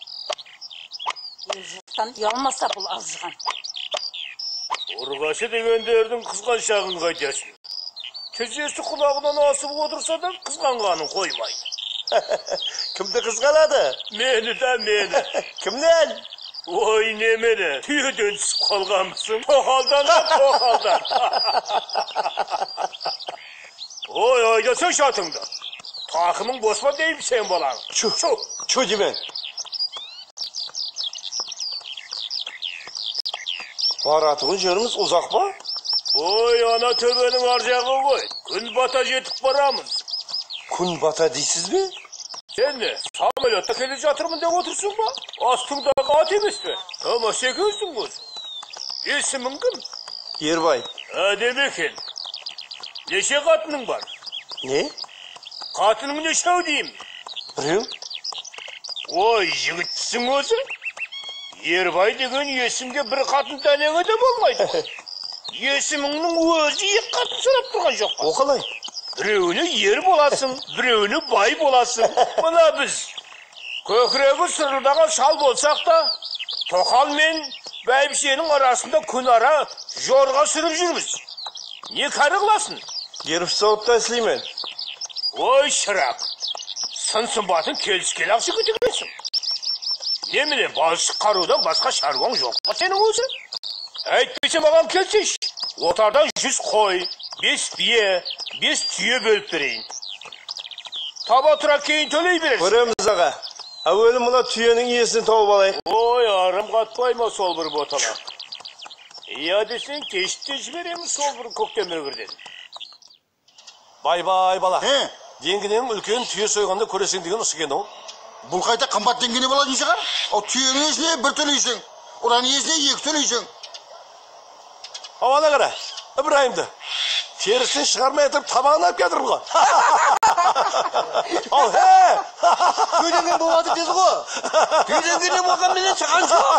Ел жұрттан ұялмаса бұл алжыған. Ұрғашы дегендердің қызған шағын қайтасын. Тізесі құлағынан асып отырса да қызғанғанын қоймайды. Кімді қызғанады? Мені да мені. Кімнен? Ой, немені, түйеден түсіп қалғанмысың. Тоқалдан да тоқалдан. Ой, айдасың шатыңды. Тақымың босма дейім сен балаң. Çu, çu демен. Баратығын жеріміз ұзақ ба? Ой, ана төбенің ар жағы ғой. Күн бата жетіп барамыз. Күн бата дейсіз бе? Сен не, самолетта келе жатырмын деп отырсың ба? Астыңдағы ат емес пе? Ama sekөздің өзі. Есімің кім? Ербай. Demekin. Neşe katının var? Ne? Katının neşe diyeyim. Birew? Oy yigitsin özü. Yerbay degen yesimge bir katın tanene de bolmaydı. Yesiminin özü iki katın sorap turgan jok. O kalay? Bireuni yer bolasın, bireuni bay bolasın. Buna biz kökregi sırıldagan şal bolsak da Tokal men Bäybişenin arasında kun ara jorga sürüp жүрmüz. Ne karı kılasın? Gerip soğupta esleymen. Oy şırak. Sınsın batın kelişkeli akşı kütüklesin. Ne bileyim balışık karudan başka şarvan yok mu senin özü? Aytpese mağam keltiş. Otardan yüz koy, beş biye, beş tüye bölüp vereyim. Taba tura keyin töleyi verirsin. Göremiz ağa. Avvelim buna tüyenin iyisini tavып alayım. Oy arım katpayma sol bir botalak. İyi desin keşte jibiremiz sol bir köktemir bir dedim. Bay bay bala. He? Denginin ülkenin tüye soyganda köresin degen usu eкен o. Бұл қайта қымбат деңгені болады шығар? О түйенің иесіне бір төлейсің, ұраның иесіне екі төлейсің. Havana kara. İbrahim'di. Terisini çıkarmaya yatırıp tabağını alıp getir bulan. Al he. Tüydegen boğadı dedi o. Tüydegen boğan bize çıkan şu.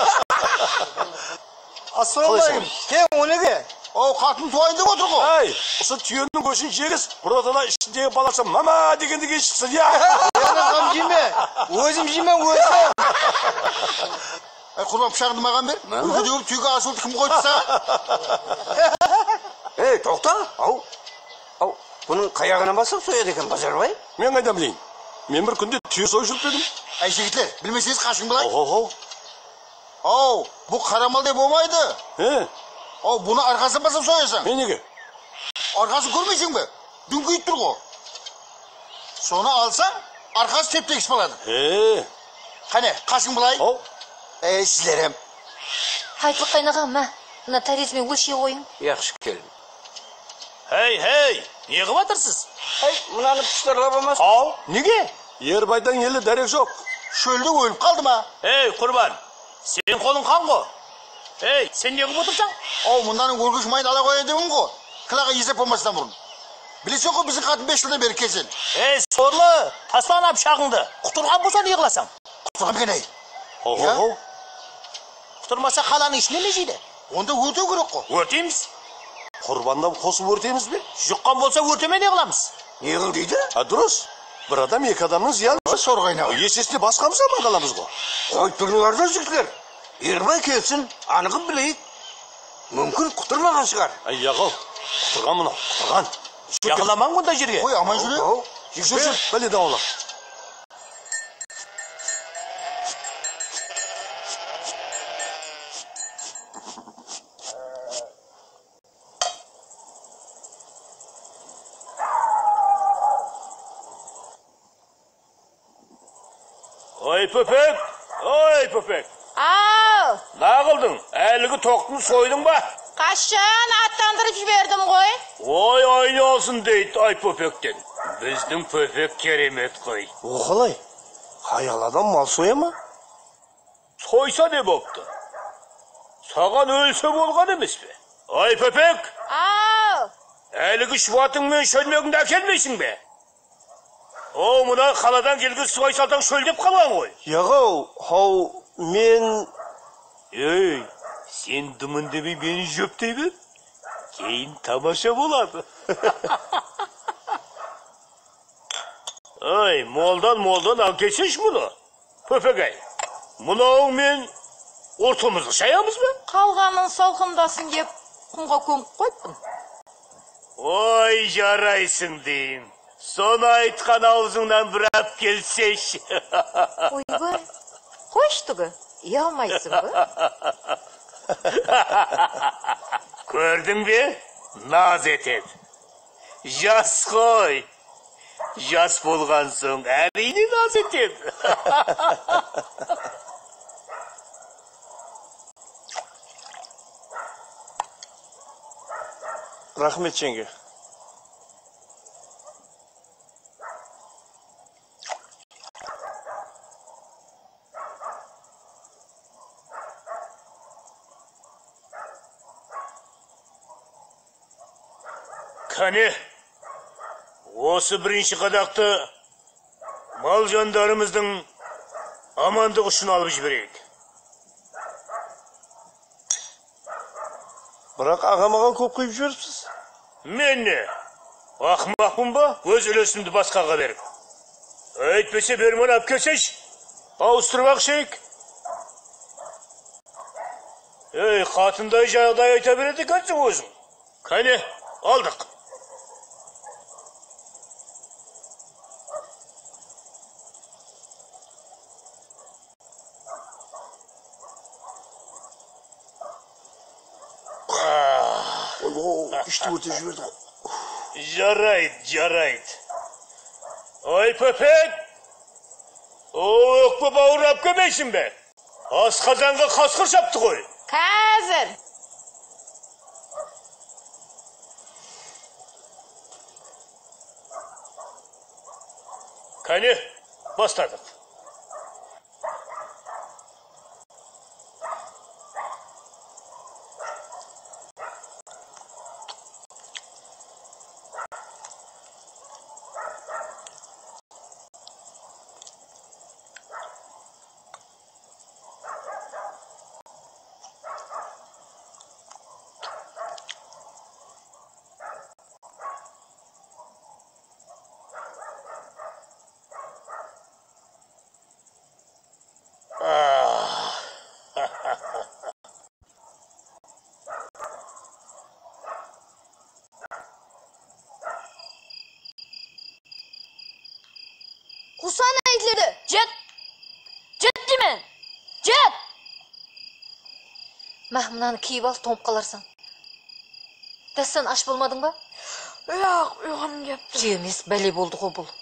Assalamualaikum. He o ne ge? О қатын туайын деп отыр ғой. Hey, осы түйенің көшін жегіз, buradan içindегі баласы мама дегенде шықсын ya. Yanakам жеме. Өзім жемен өзім. Ай құрбан пышағыңды маған бер. Үлгідегі түйеге асылды кім қойды саған? Ey тоқта. Ау. Ау. Бұның қаяғына басып сояды екен Базарбай. Мен қайдан білейін? Мен бір күнде түйе сойып жүріп едім. Ай жігітлер, білмесеңіз қашың былай. Оу, Ау, бұл қарамалдай болмайды. He, Ау, бұны арқасын басып соясың. мен неге? Арқасын көрмейсің бе? Дүңкиіп тұр ғой. Соны алсаң, арқасы теп-тегіс болады. He, Қане, қашың былай. Ау. Ей, сіздерем. Айтылық қайнаған ма? Мына тарезмен өлшей қойың. Яқшы келін. Hey hey, ne kıp atırsız? Ey, mынаны пұштарлап алмас. Al, неге? Ербайдан елі дәрек жоқ. Шөлде өліп қалды ма? Hey kurban, senin kolun kan go. Hey, sen ne kıp otursan? Ау, мұнданың өргіш майын ала қояйын дедің ғой. Қылаға езеп болмастан бұрын. Білесің ғой біздің қатын бес жылдан бері келсен. Hey sorlu, taslana pişağındı. Kuturgan bolsa ne kılasan? Құтырған екен ей. Оу, Ya? оу. Kuturmasa kalanı işine ne jeydi? Онда өтеу керек қой. Örteyimiz. Құрбанда қосып өртеміз бе? Жұққан болса өртеме не kılamız? Не қыл дейді? А, дұрыс. Bir adam екі адамның зияны. Сорғайна. Есесіне басқамыз аман қаламыз ғой. Қойып тұрыңдар да жігіттер. Ербай келсін, анығын білейік. Мүмкін құтырмаған шығар. Ай, яғыл. Құтырған мұны, құтырған. Yakılaman bunda jirge. Ой, аман жүре. Жүр, жүр, бәле дауыла. Oy Pöpek, oy Pöpek. Ау, Ne kıldın? Elini toktun soydun ba? қашан аттандырып жібердім ғой. Oy aynı olsun deydi ay Pöpek'ten. Bizдің Pöpek keremet koy. O қалай? Hayal adam mal soya mı? Soysa ne boptu? Sağan ölse bolgan emes be? Ay Pöpek, Ау, elini şuvatınмен şölmeginde әкелмейсің be? O mına kaladan gelgin soy saltan şöldep kalan koy. Яғау, хау, мен... Ey, sen dımın debi beni jöptey bir. Keyin tamaşa boladı. Ay, moldan moldan al geçiş bunu. Pöpegay, mınağın men ortamızı şayamız mı? қалғанын салқындасын деп құмға көміп қойыппын. Oy jaraysın deyim. Sonu aytkan ağzından bir ap gelseş. Ойбай, қойшы түгі, ұялмайсың ба? Gördün be? Naz etet. Jas koy. Jas bolgan soň ärini naz etet. Rahmet жеңге. Kani, осы бірінші қадақты мал жандарымыздың амандық үшін алып жіберейік. Бірақ аға маған көп құйып жіберіпсіз. Мен не? Ақымақпын ба? Өз үлесімді басқаға беріп. Өйтпесе бермен алып келсеш, ауыстырып ақшайық. Ей, қатындай жағдай айта береді екенсің өзің. Кәне, алдық. İşte orta jüverdi. Жарайды, жарайды. Ой, Пөпек! О, өкпе бауырап көмейсің бе? Асқазанға қасқыр шапты ғой. Қазір. Кәне, бастадық. Kusana enkleri. Cet. Cet deme. Cet. Mahmunanı kiyip al, to'mib qalarsan. Dastan aç bulmadın ba? Yo'q, uyg'onim gapti. Kemis, bale bo'ldi ku bu.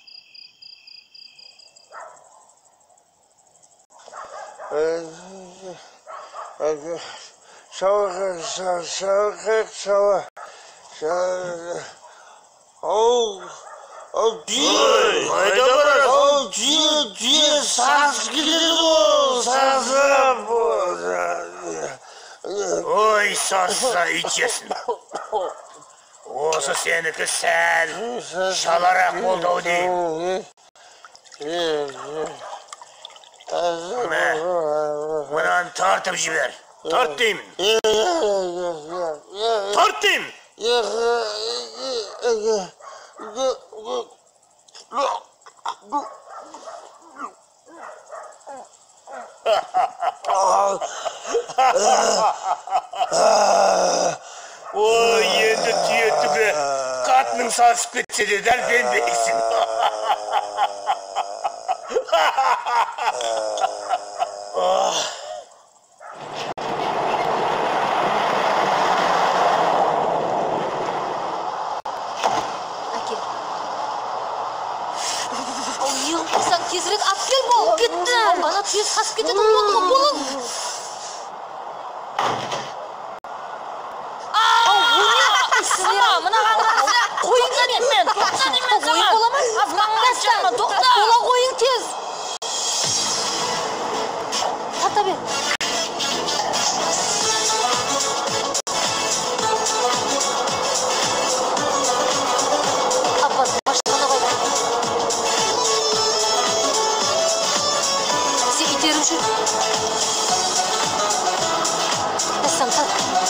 Soğuk, soğuk, soğuk, soğuk. Oh, oh, diye. Hayda barasın. Oh, diye, diye, saz gelir bu, sazı bu. Ой, сарса итесін. Осы сенікі сәл шаларақ болды ау деймін. Мә, мұнан тартып жібер. Тарт деймін. Тарт деймін. Ой, енді түйе түгі қатының сасып кетсе де дәл бенбейсің. Akil. Al yığılmışsan tezirek akil bu. Gitti. Bana tez kasıp ketedi oldu bolun. Mına qanqası. Qoyun deyim men. To'xta deyim men sana. Qoyun bo'laman. Afg'onistonma, to'xta. Bo'la qo'ying tez. Tarta ber. Abbas, boshqani qo'y. Sen iterim shu. Dastan tart.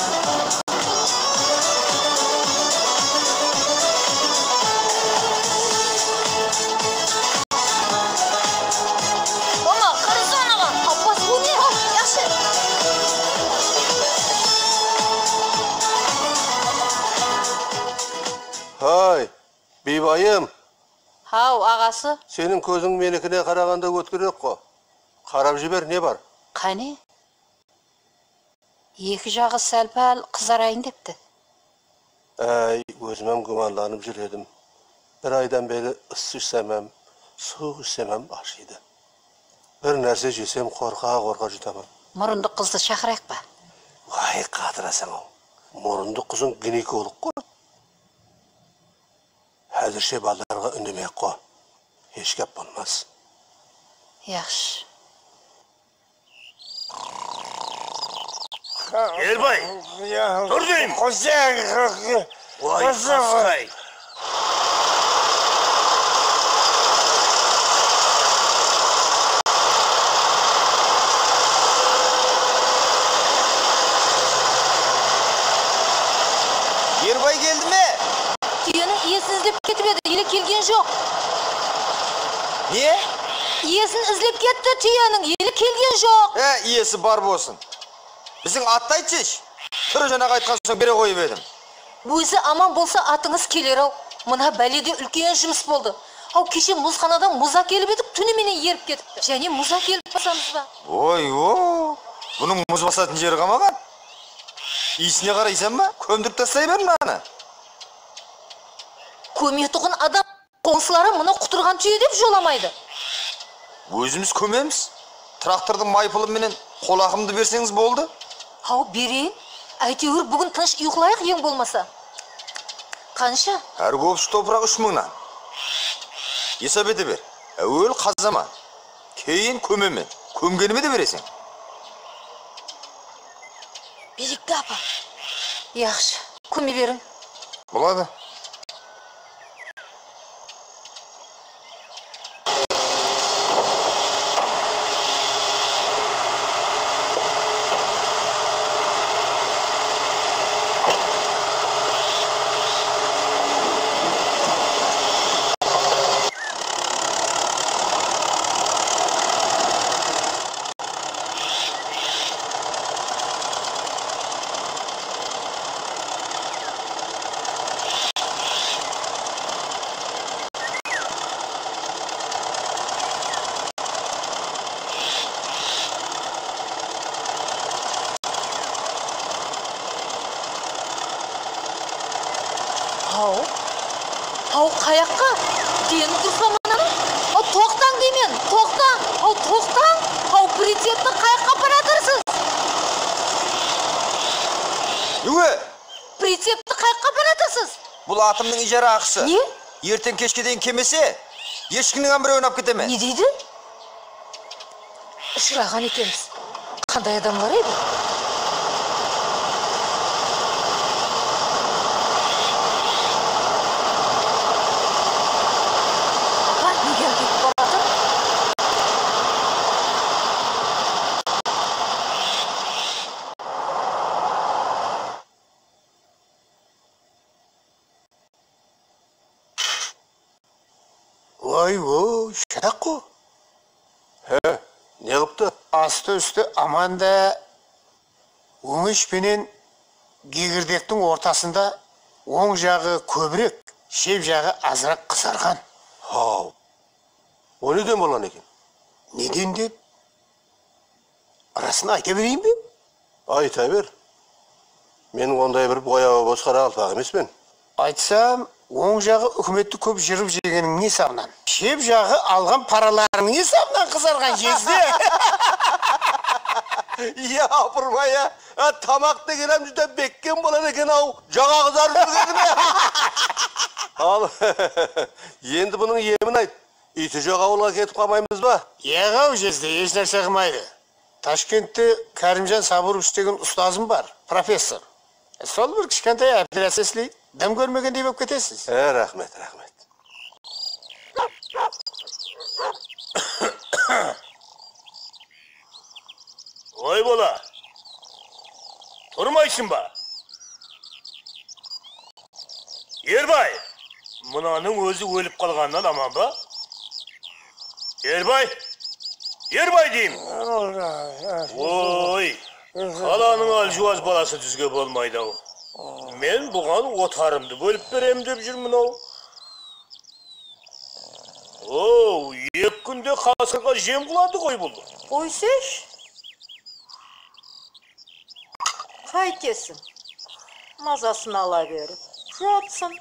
Hay, bibayım. Hav, ağası. Senin közün menekine qaraganda ötkürek ko. Qarab jiber ne var? Qani? Екі жағы сәл-пәл қызарайын депті. Ay, özümem gümanlanıp jiredim. Bir aydan beri ısı içsemem, soğuk içsemem başıydı. Bir nerse jesem korka korka jutamam. Mұрынды қызды шақырайық па? Vay qadırasan o. Morundu kızın ginekolog ko. Hazırşe ballarga ündemey ko. Hiç gap bolmaz. Yaxşı. Elbay, dur deyim. Vay қасқай. Ербай келді ме? Түйенің иесін іздеп кетіп еді, еле келген жоқ. Не? Иесін ізлеп кетті түйенің, еле келген жоқ. Ә, иесі бар болсын. Біздің атты айтсайшы. Түрі жаңа айтқан соң бере қойып едім. Өзі аман болса атыңыз келер ау. Мына бәледе үлкен жұмыс болды. Ау кеше мұзханадан мұз әкеліп едік, түніменен еріп кетіпті. Және мұз әкеліп басамыз ба? Ой, о, бұның мұз басатын жері қамаған. Иісіне қарайсам ба? Көмдіріп тастай бер мынаны. Көметұғын адам қоңсылары мұны құтырған түйе деп жоламайды. Өзіміз көмеміз. Трактордың майпылыменен қолақымды берсеңіз болды. Ау берейін. Әйтеуір бүгін тыныш ұйқылайық ең болмаса. Қанша? Әр көпші топырақ үш мыңнан. Есап ете бер. Әуел қазама. Кейін көмемен. Көмгеніме де бересің. Берікті апа. Яқшы, көме берің. Болады. Ау, ау қаяққа? Түйені дұрысқа мұнаны? Ау тоқтаң деймен, тоқтаң, ау тоқтаң, ау прицепті қаяққа апаратырсыз? Юе! Прицепті қаяққа апаратырсыз? Бұл атымның ижара ақысы. Не? Ертең кешке дейін кемесе, ешкінің біреуін ап кетеме. Не дейді? Ұшыраған екенбіз. Қандай адамлар еді? Ой, о, шатақ қо. Хе, не қыпты? Асты үсті аманда өңешпенен гегірдектің ортасында оң жағы көбірек, шеп жағы азырақ қызарған. Хау, о неден болған екен? Неден деп? Арасын айта берейін бе? Айта бер. Менің ондай бір бояуы босқара алпақ емеспен. Айтсам, оң жағы үкіметті көп жырып жегенің несабынан. Шеп жағы алған параларының несабынан қызарған жезде. Иә, апырмай, тамақ деген әм жүден беккен болады екен ау. Жаңа қызарып жүргені. Ал, енді бұның емін айт. Иті жоқ ауылға кетіп қалмаймыз ба? Еғау жезде, еш нәрсе қылмайды. Ташкентте Кәрімжан Сабыров деген ұстазым бар, профессор. Сол бір кішкентай операция істейді. Дым көрмегендей болып кетесіз. Ә, рахмет, рахмет. Ой бола, тұрмайсың ба? Ербай, мұнаның өзі өліп қалғаннан аман ба? Ербай, Ербай деймін. Ой, қаланың алжуаз баласы дүзге болмайды ау. Мен бұған отарымды бөліп берем деп жүрмін ау. Оу, екі күнде қасырға жем қылады ғой бұл. Қойсеш? Қайтесің? Мазасын ала беріп, жатсын.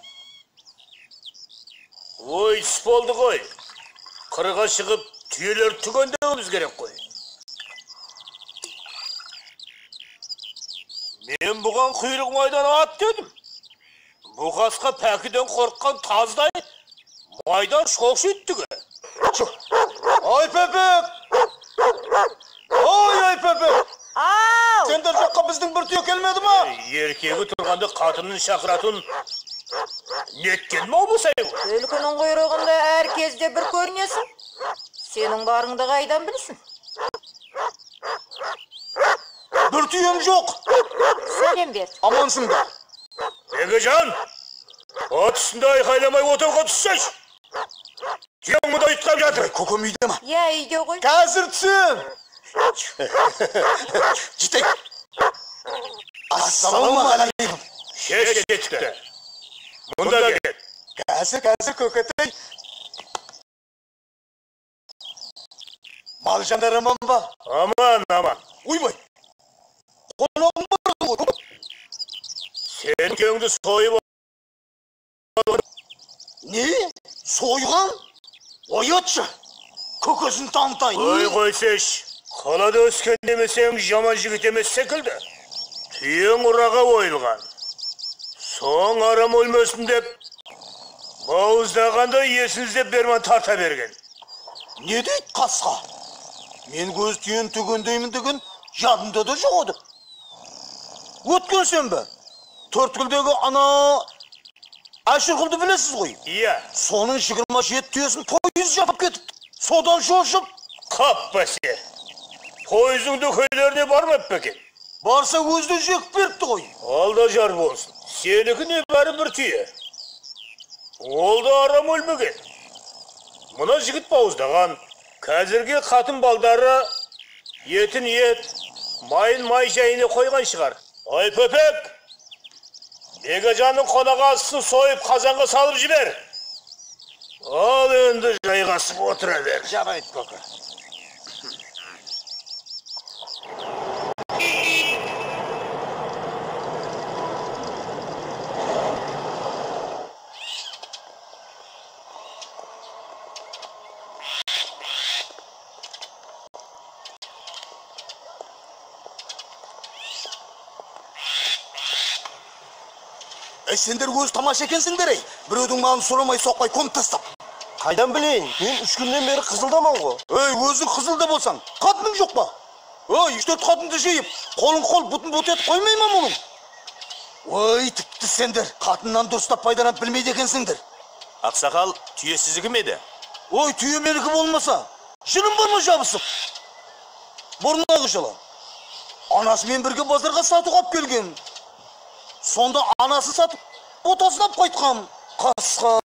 Ой, іс болды ғой. Қырға шығып, түйелер түгендеуіміз керек қой. Мен бұған құйрық майдан ат дедім. Бұғасқа пәкіден қорыққан таздай майдан шоқшы үттігі. Ой, Пепек! Ой, ой, Пепек! Ау! Сендер жаққа біздің бір түйе келмеді ма? Еркегі тұрғанда қатынын шақыратын неткен мау болсай? Түлкінің құйрығында әр кезде бір көрінесің. Сенің барыңды қайдан білсін? Bir tüyüm жоқ. Сәлем бер. Амансың ба? Бекежан, от үстінде айқайламай отырға түссеш. Түйең мұнда ұйтқап жатыр. Көкем үйде ма? Я, үйде ғой. Қазір түсем. Жетейік. Ассалаумағалейкум. Шеш жетті. Мұнда кет. Қазір, қазір көкетей. Мал жандар аман ба? Аман, аман. Уйбай. Қолығым бұрды ғой. Сен кеңді сойып алып. Не? Сойған? Оятшы. Көкесін танытайын. Ой қойсеш. Қалада өскен демесең жаман жігіт емес секілді. Түйең ұраға ойылған. Соң арам өлмесін деп, бауыздағанда есіңіздеп берман тарта берген. Не дейді қасқа? Мен көз түйен түгендеймін деген жадымда да жоқ еді. Өткен сен бе? Төрткілдегі ана Әшірқұлды білесіз ғой? Иә. Соның жиырма жеті түйесін пойыз жапып кетіпті. Содан шошып. Қап бәсе. Пойыздың дөкейлеріне бармап бекен. Барса өзді жек беріпті ғой. Алда жар болсын. Сенікі не бәрі бір түйе. Ол да арам өлмеген. Мұна жігіт бауыздаған. Қазірге қатын балдары етін ет, майын май жайыны қойған шығар. Ой Пөпек, Бекежанның қонағасысын сойып қазанға салып жібер. Ал енді жайғасып отыра бер. Жарайды көке. Ей, сендер өз тамаша екенсіңдер ей. Біреудің малын сұрамай соқпай көміп тастап. Қайдан білейін? Мен үш күннен бері қызылдаман ғой. Ей, өзің қызылда болсаң, қатының жоқ па? Ой, үш-төрт қатынды жиып, қолың қол бұтын бұт етіп қоймай ма мұның? Ой, тіпті сендер қатыннан дұрыстап пайданып білмейді екенсіңдер. Ақсақал, түйе сіздікі ме еді? Ой, түйе менікі болмаса, жырым бар ма жабысып? Бұрнағы жылы. Анасымен бірге базарға сатуға алып келген. Сонда анасы сатып, отасынап қайтқам. Қасқа.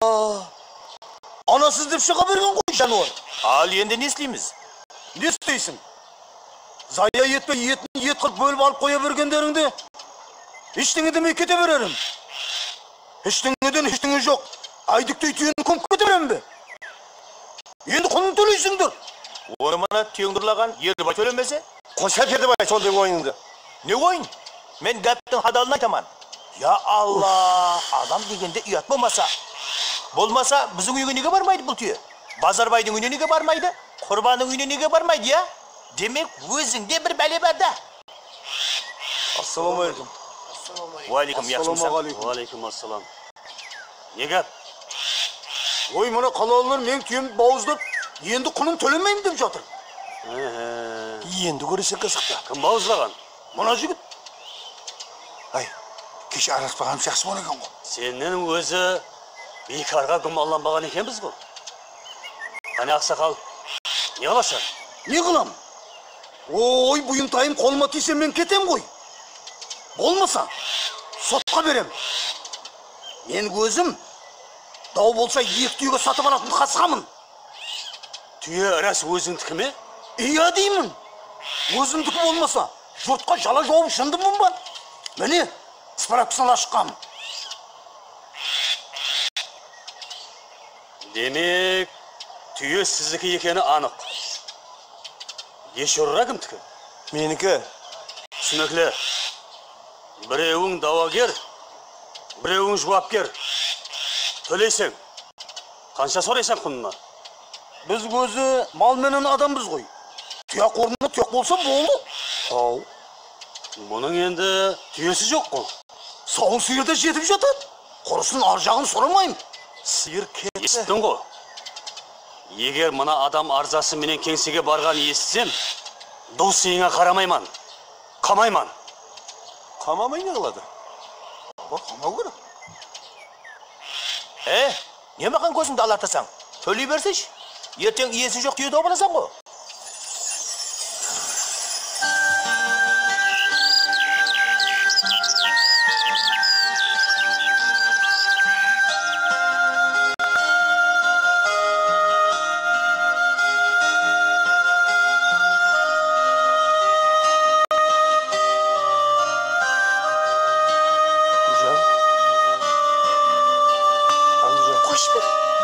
Анасыз деп шыға берген ғой жануар. Ал енді не істейміз? Не істейсің? Зая етпей етін ет қылып бөліп алып қоя бергендеріңде ештеңе демей кете берерім. Ештеңеден ештеңе жоқ. Айдықтей түйені көміп кете берем бе? Енді құнын төлейсіңдер. Оны мана түйеңдірлаған Ердібай төлемесе? Қоша Ердібай сондай ойынды. Не ойын? Мен гәптің хадалын айтаман. Я Алла, адам дегенде ұят болмаса. Болмаса, біздің үйге неге бармайды бұл түйе? Базарбайдың үйіне неге бармайды? Құрбанның үйіне неге бармайды, я? Демек, өзіңде бір бәле бар да. Ассаламалейкум. Уалейкум, яқсымсың. Уалейкум ассалам. Неге? Ой, мұна қалалылар мен түйемді бауыздап, енді құнын төлемеймін деп жатыр. Енді көресек қысықты. Кім бауыздаған? Мұна жігіт. Ай, кеше араспаған жақсы болған ғой. Сенің өзі бекарға күмаланбаған екенбіз ғой. Қане ақсақал, не қыласың? Не қылам? Ой, бұйымтайым қолыма тисе мен кетем ғой. Болмаса, сотқа берем. Мен өзім дау болса екі түйеге сатып алатын қасқамын. Түйе рас өзіңдікі ме? Иә деймін. Өзімдікі болмаса, жұртқа жала жауып шындымын ба? Міне, справкасын ашқам. Демек, түйе сіздікі екені анық. Ешорра кімдікі? Менікі. Түсініклі. Біреуің дауагер, біреуің жуапкер. Төлейсің. Қанша сорайсың құнына? Біз өзі мал менен адамбыз ғой. Тұяқ орнына тұяқ болса болды. Ау. Бұның енді түйесі жоқ қой. Сауын сиырда жетіп жатады. Құрысын ар жағын сұрамайым. Сиыр кетті. Естің ғой. Егер мына адам арзасы менен кеңсеге барған естісем, дос сиыңа қарамайман. Kamayman. Kamamay ne kıladı? Bak ama göre. E, ne bakan gözümde alartasan? Söyleyi bersiş. Erten iyesi yok diye de obalasan o. Koş bir.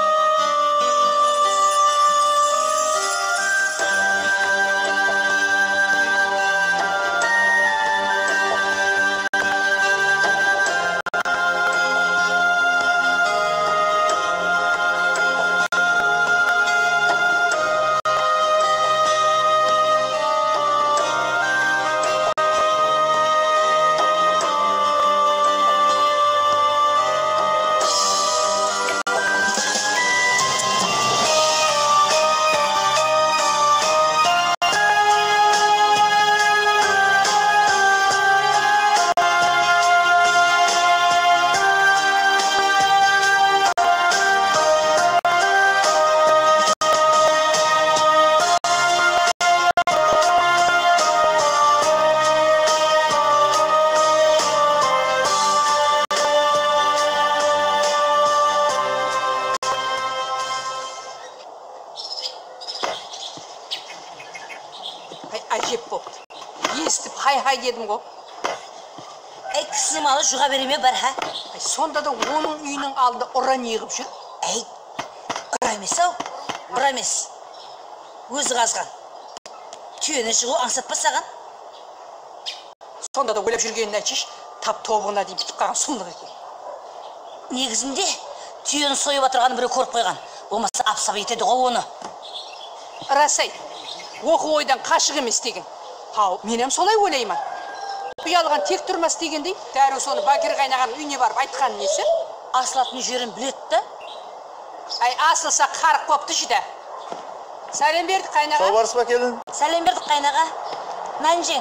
Ajep bu. Естіп hay-hay dedim go. Ey kızım alı şuğa verime bar ha. Ay sonda da onun үйінің aldı oran yığып жүр. Ey, ıra емес ау, ıra емес. Өзі қазған. Түйені шығу аңсатпа саған. Сонда да ойлап жүргенін айтшы, тап тобығына дейін бітіп қалған сұмдық екен. Негізінде түйені сойып атырғаны біреу көріп қойған. Болмаса апсап етеді ғой оны. Расай, оқу ойдан қашық емес деген. Ау, менем солай ойлаймын. Ұялған тек тұрмас дегендей, дәрі соны Бакир қайнаған үйіне барып айтқан несі? Асылатын жерін білет та. Ай, асылса қарық қопты жида. Сәлем бердік қайнаға. Сау барыс ба келін? Сәлем бердік қайнаға. Нан жең.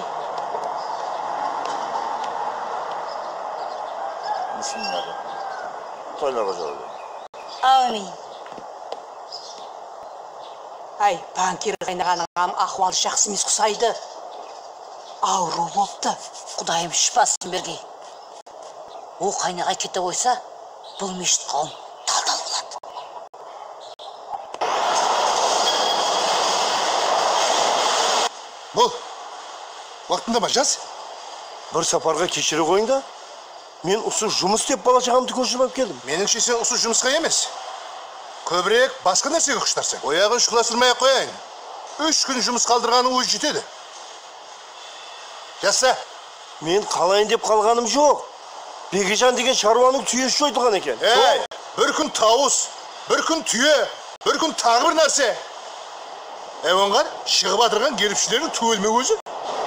Бисмилlah. Тойларға жол. Әумин. Ай, Бакир қайнағаның ахуалы жақсы емес құсайды. Ауру болыпты. Құдайым шипасын берге. О қайнаға кете қойса, бұл мешіт қауым тал-тал болады. Бұл, уақытында ма жаз? Бір сапарға кешіре қойын да, мен ұсы жұмыс деп бала жағамды көшіріп келдім. Меніңше сен ұсы жұмысқа емес. Көбірек басқа нәрсеге құштарсың. Ояғын шұқыластырмай-ақ қояйын. Үш күн жұмыс қалдырғаның өзі жетеді. Жаса. Мен қалайын деп қалғаным жоқ. Бекежан деген шаруаның түйесі жойдыған екен. Ей, бір күн тауыз, бір күн түйе, бір күн тағы бір нәрсе. Әуанған шығып атырған келіпшілердің түөлме өзі.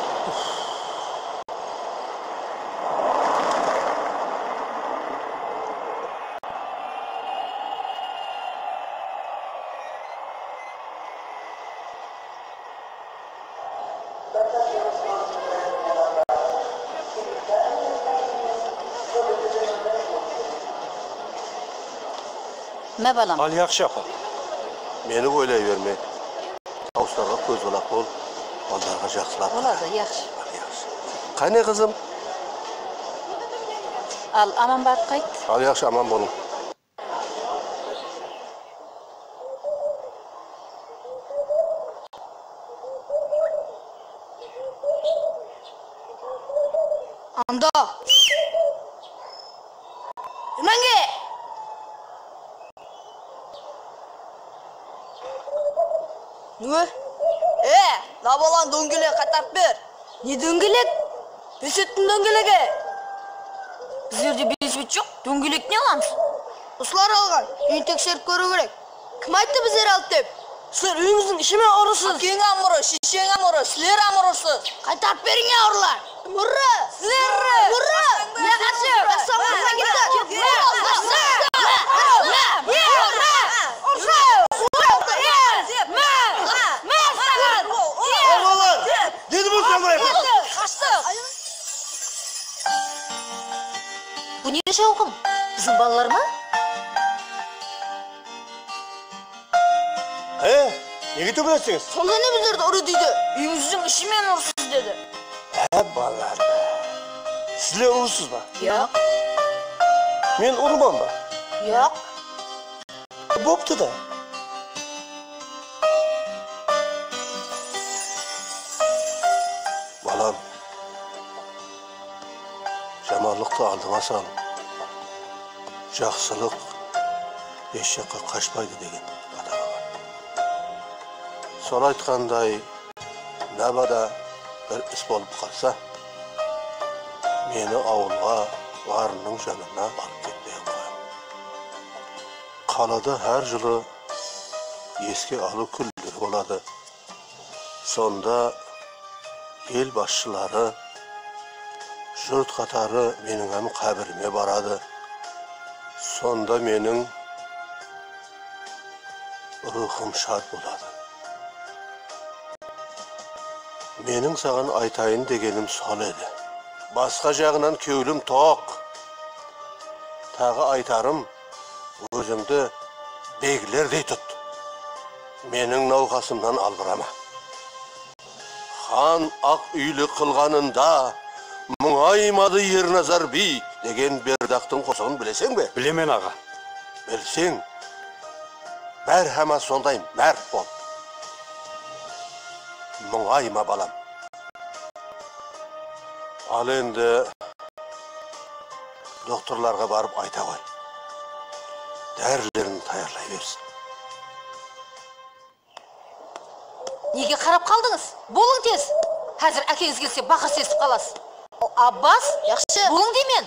Mə balam? Al yaxşı apar. Meni o'ylay verme. Tavuslarga ko'z olaq bo'l. Onlarga yaxshilab. Bo'ladi, yaxshi. Yaxshi. Qani qizim? Al, aman borib qayt. Al yaxshi, aman bo'ling. Anda. Mange. Ne? Ee, ne bolan döngülek katarp ber. Ne döngülek? Besettin döngülege. Bizlerde besbet yok. Döngülek ne alamız? Uslar algan. Үйін tekşerip көрü gerek. Kim aytты bizleri aldı dep? Sizler үйümüzün işime orusuz. Akeң amuru, şişeң amuru, sizler amurusuz. Kaytarp berin ya orular. Murra. Sizler. Murra. Ne karşı? Rasam kıza gitti. Dedim o sana yapalım. Kaçtı. Неге шауқым? Біздің балалар ма? He? Неге төбелестіңіз? Сонда не біздерді ұры дейді? Үйіміздің ішімен ұрсыз деді. He балалар. Sizler ұрысыз ба? Yok. Мен ұрмам ба? Yok. Бопты да. Балам, жаманлықты алдыңа салып, жақсылық еш жаққа қашпайды деген атаға бар. Сол айтқандай, набада бір іс болып қалса, мені ауылға барының жанына алып кетпей қоям. Қалада әр жылы еске алу күндері болады. Сонда ел басшылары, жұрт қатары менің әм қабіріме барады. Сонда менің рухым шат болады. Менің саған айтайын дегенім сол еді. Басқа жағынан көйлім тоқ. Тағы айтарым, өзіңді бегілердей тұт. Менің науқасымнан албырама. Хан ақ үйлі қылғанында мұңаймады Ерназар би деген Бердақтың қосығын білесің бе? Білемен аға. Білсең, бәр хама сондай мәрт бол. Мұңайма балам. Ал енді докторларға барып айта қой. Дәрілерін таярлай берсін. Неге қарап қалдыңыз? Болың тез. Қазір әкеңіз келсе бақыр сесіп қаласыз. Аббас, Яқшы. болың деймен.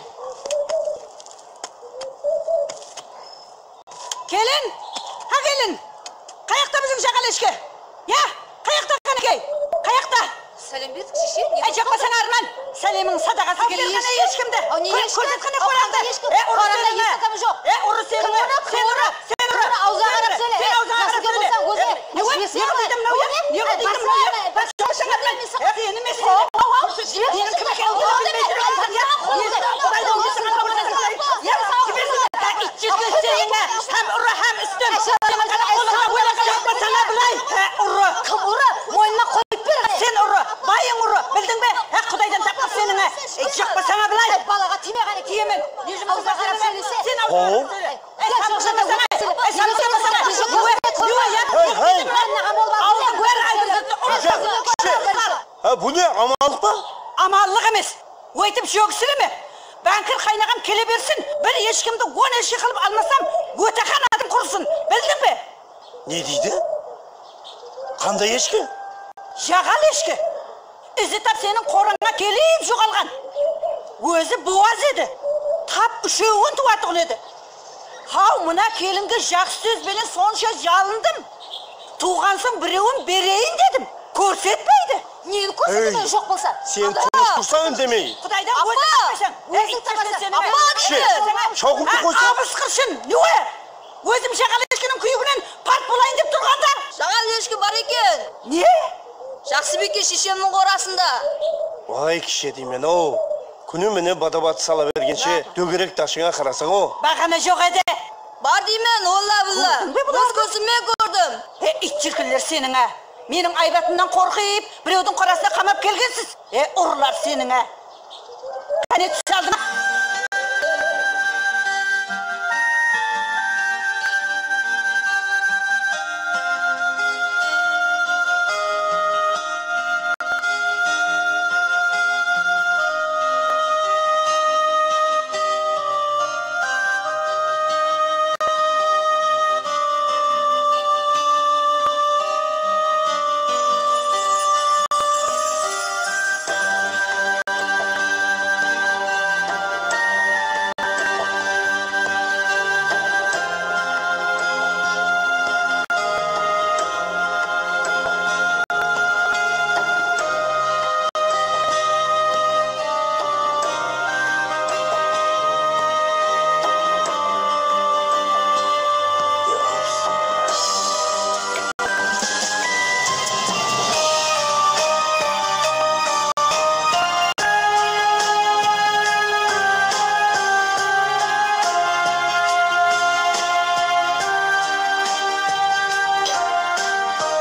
Келін, ха келін. Қаяқта біздің жағалешке? Я, қаяқта қанекей? Қаяқта? Сәлем бердік, шеше. Әй, жақпасаң арман. Сәлемің садағасы келген қана ешкімді. Көрсетқаны қораңда. Е, ұры сеніңе. Е, ұры сеніңе. Сен ұры, сен ұры. Аузға қарап сөйле. Сен аузға қарап сөйле. Не ғой? Не қылдым мынау я? Не қылдым мынау я? Бәк шошың арман. Е, сені мен сені. Сенің кім екенін білмейсің. Құдайдан есіңін қабырсасың. Я, кіберсің. Ит жүзге сеніңе. Hem ұры, hem үстім. Сенің қана қолыңа ойлаға жақпасаңа білай. Е, ұры. Кім ұры? Мойнына қойып бер. Сен ұры, байың ұры, білдің бе? Ә, Құдайдан тапқыр сеніңе. Ит жақпасаңа білай. Балаға тиме ғана Тиемін. Аузға қарап сөйлесе. Сен аузға қарап сөйле. Е, самсамасаңа. Е, самсамасаңа. Юе, юе, я. Hey, hey. Алдың бәрі айдырды. Ha, bu ne? Amalık mı? Амаллық емес. Өйтіп жөксілеме. Бәңкір қайнаған келе берсін. Бір ешкімді он ешке қылып алмасам, өтеқан адым құрсын. Білдің бе? Ne deydi? Қандай ешкі? Жағал ешкі. Ізі тап сенің қорыңа келіп жоғалған. Өзі буаз еді. Тап үшеуін туатығын еді. Хау, мына келінге жақсы сөзбенен сонша жалындым. Туғансың біреуін берейін дедім. Көрсетпейді. Нені көрсетпейді жоқ болса? Sen konuştursan demeyi. Құдайдан өзің таппайсың. Өзің таппайсың. Апа, Кіші, шауқымды қойса. Абысқыршын, не ой? Өзім жағал ешкінің күйігінен парт болайын деп тұрғанда. Жағал ешкі бар екен. Не? Жақсыбекке шешемнің қорасында. Vay kişi deymen o. Күні міне бата-баты сала бергенше дөңгерек ташыңа қарасың о. Бағана жоқ еді. Бар деймен, олла бұлла. Өз көзіммен көрдім. Е, ит жүркілер сеніңе. Менің айбатымнан қорқып, біреудің қорасына қамап келгенсіз. Е, ұрылар сеніңе. Қане түс алдым.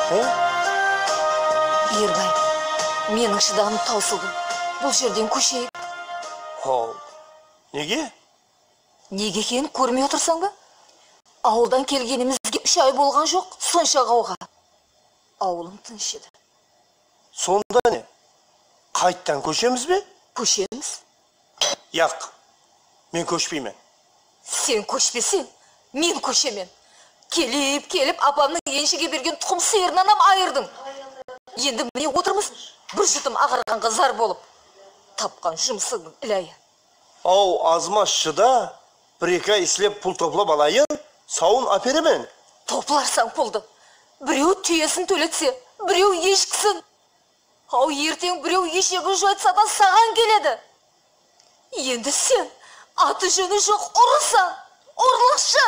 Ербай, менің шыдағым таусылды. Бұл жерден көшейік. Хау, неге? Неге екенін көрмей отырсаң ба? Ауылдан келгенімізге үш ай болған жоқ, сонша қауға. Ауылым тыныш еді. Сонда не? Қайттан көшеміз бе? Көшеміз. Яқ, мен көшпеймін. Сен көшпесең, мен көшемен. Келіп, келіп, апамның еншіге берген тұқым сиырынан айырдың. Енді міне отырмыз, бір жұтым ағарғанға зар болып. Тапқан жұмысыңның ілайы. Ау, азмас шыда, бір-екі ай іслеп пұл топлап алайын, сауын аперемен. Топларсаң пұлды. Біреу түйесін төлетсе, біреу ешкісін. Ау, ертең біреу ешегі жойтса да саған келеді. Енді сен аты жөні жоқ ұрысаң, ұрлықшы.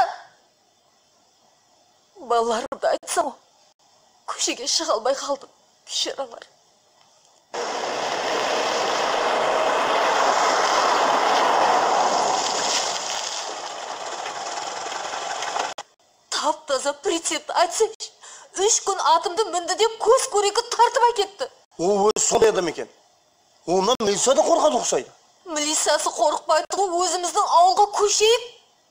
Балаларымды айтсам, көшеге шыға алмай қалдым, бейшаралар. Тап-таза прицеп айтсайшы, үш күн атымды мінді деп көз көрегі тартып әкетті. О, өз сондай адам екен. Онан милиция да қорқады ұқсайды. Милициясы қорықпайды ғой, өзіміздің ауылға көшейік.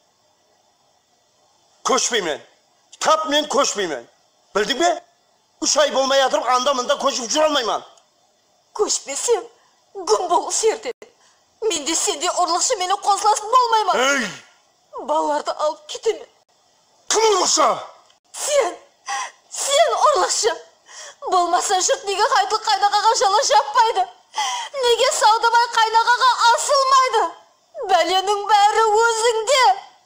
Көшпеймен. Тап мен көшпеймен. Білдің бе? Үш ай болмай атырып, анда-мында көшіп жүр алмайман. Көшпесем, күн болу серде. Мен де сенде ұрлықшы мені қосыласын болмайман. Ей! Балаларды алып кетемен. Кім ұрлықшы? Сен, сен ұрлықшы. Болмаса жұрт неге қайтыл қайнағаға жала жаппайды? Неге саудабай қайнағаға асылмайды? Бәленің бәрі өзіңде.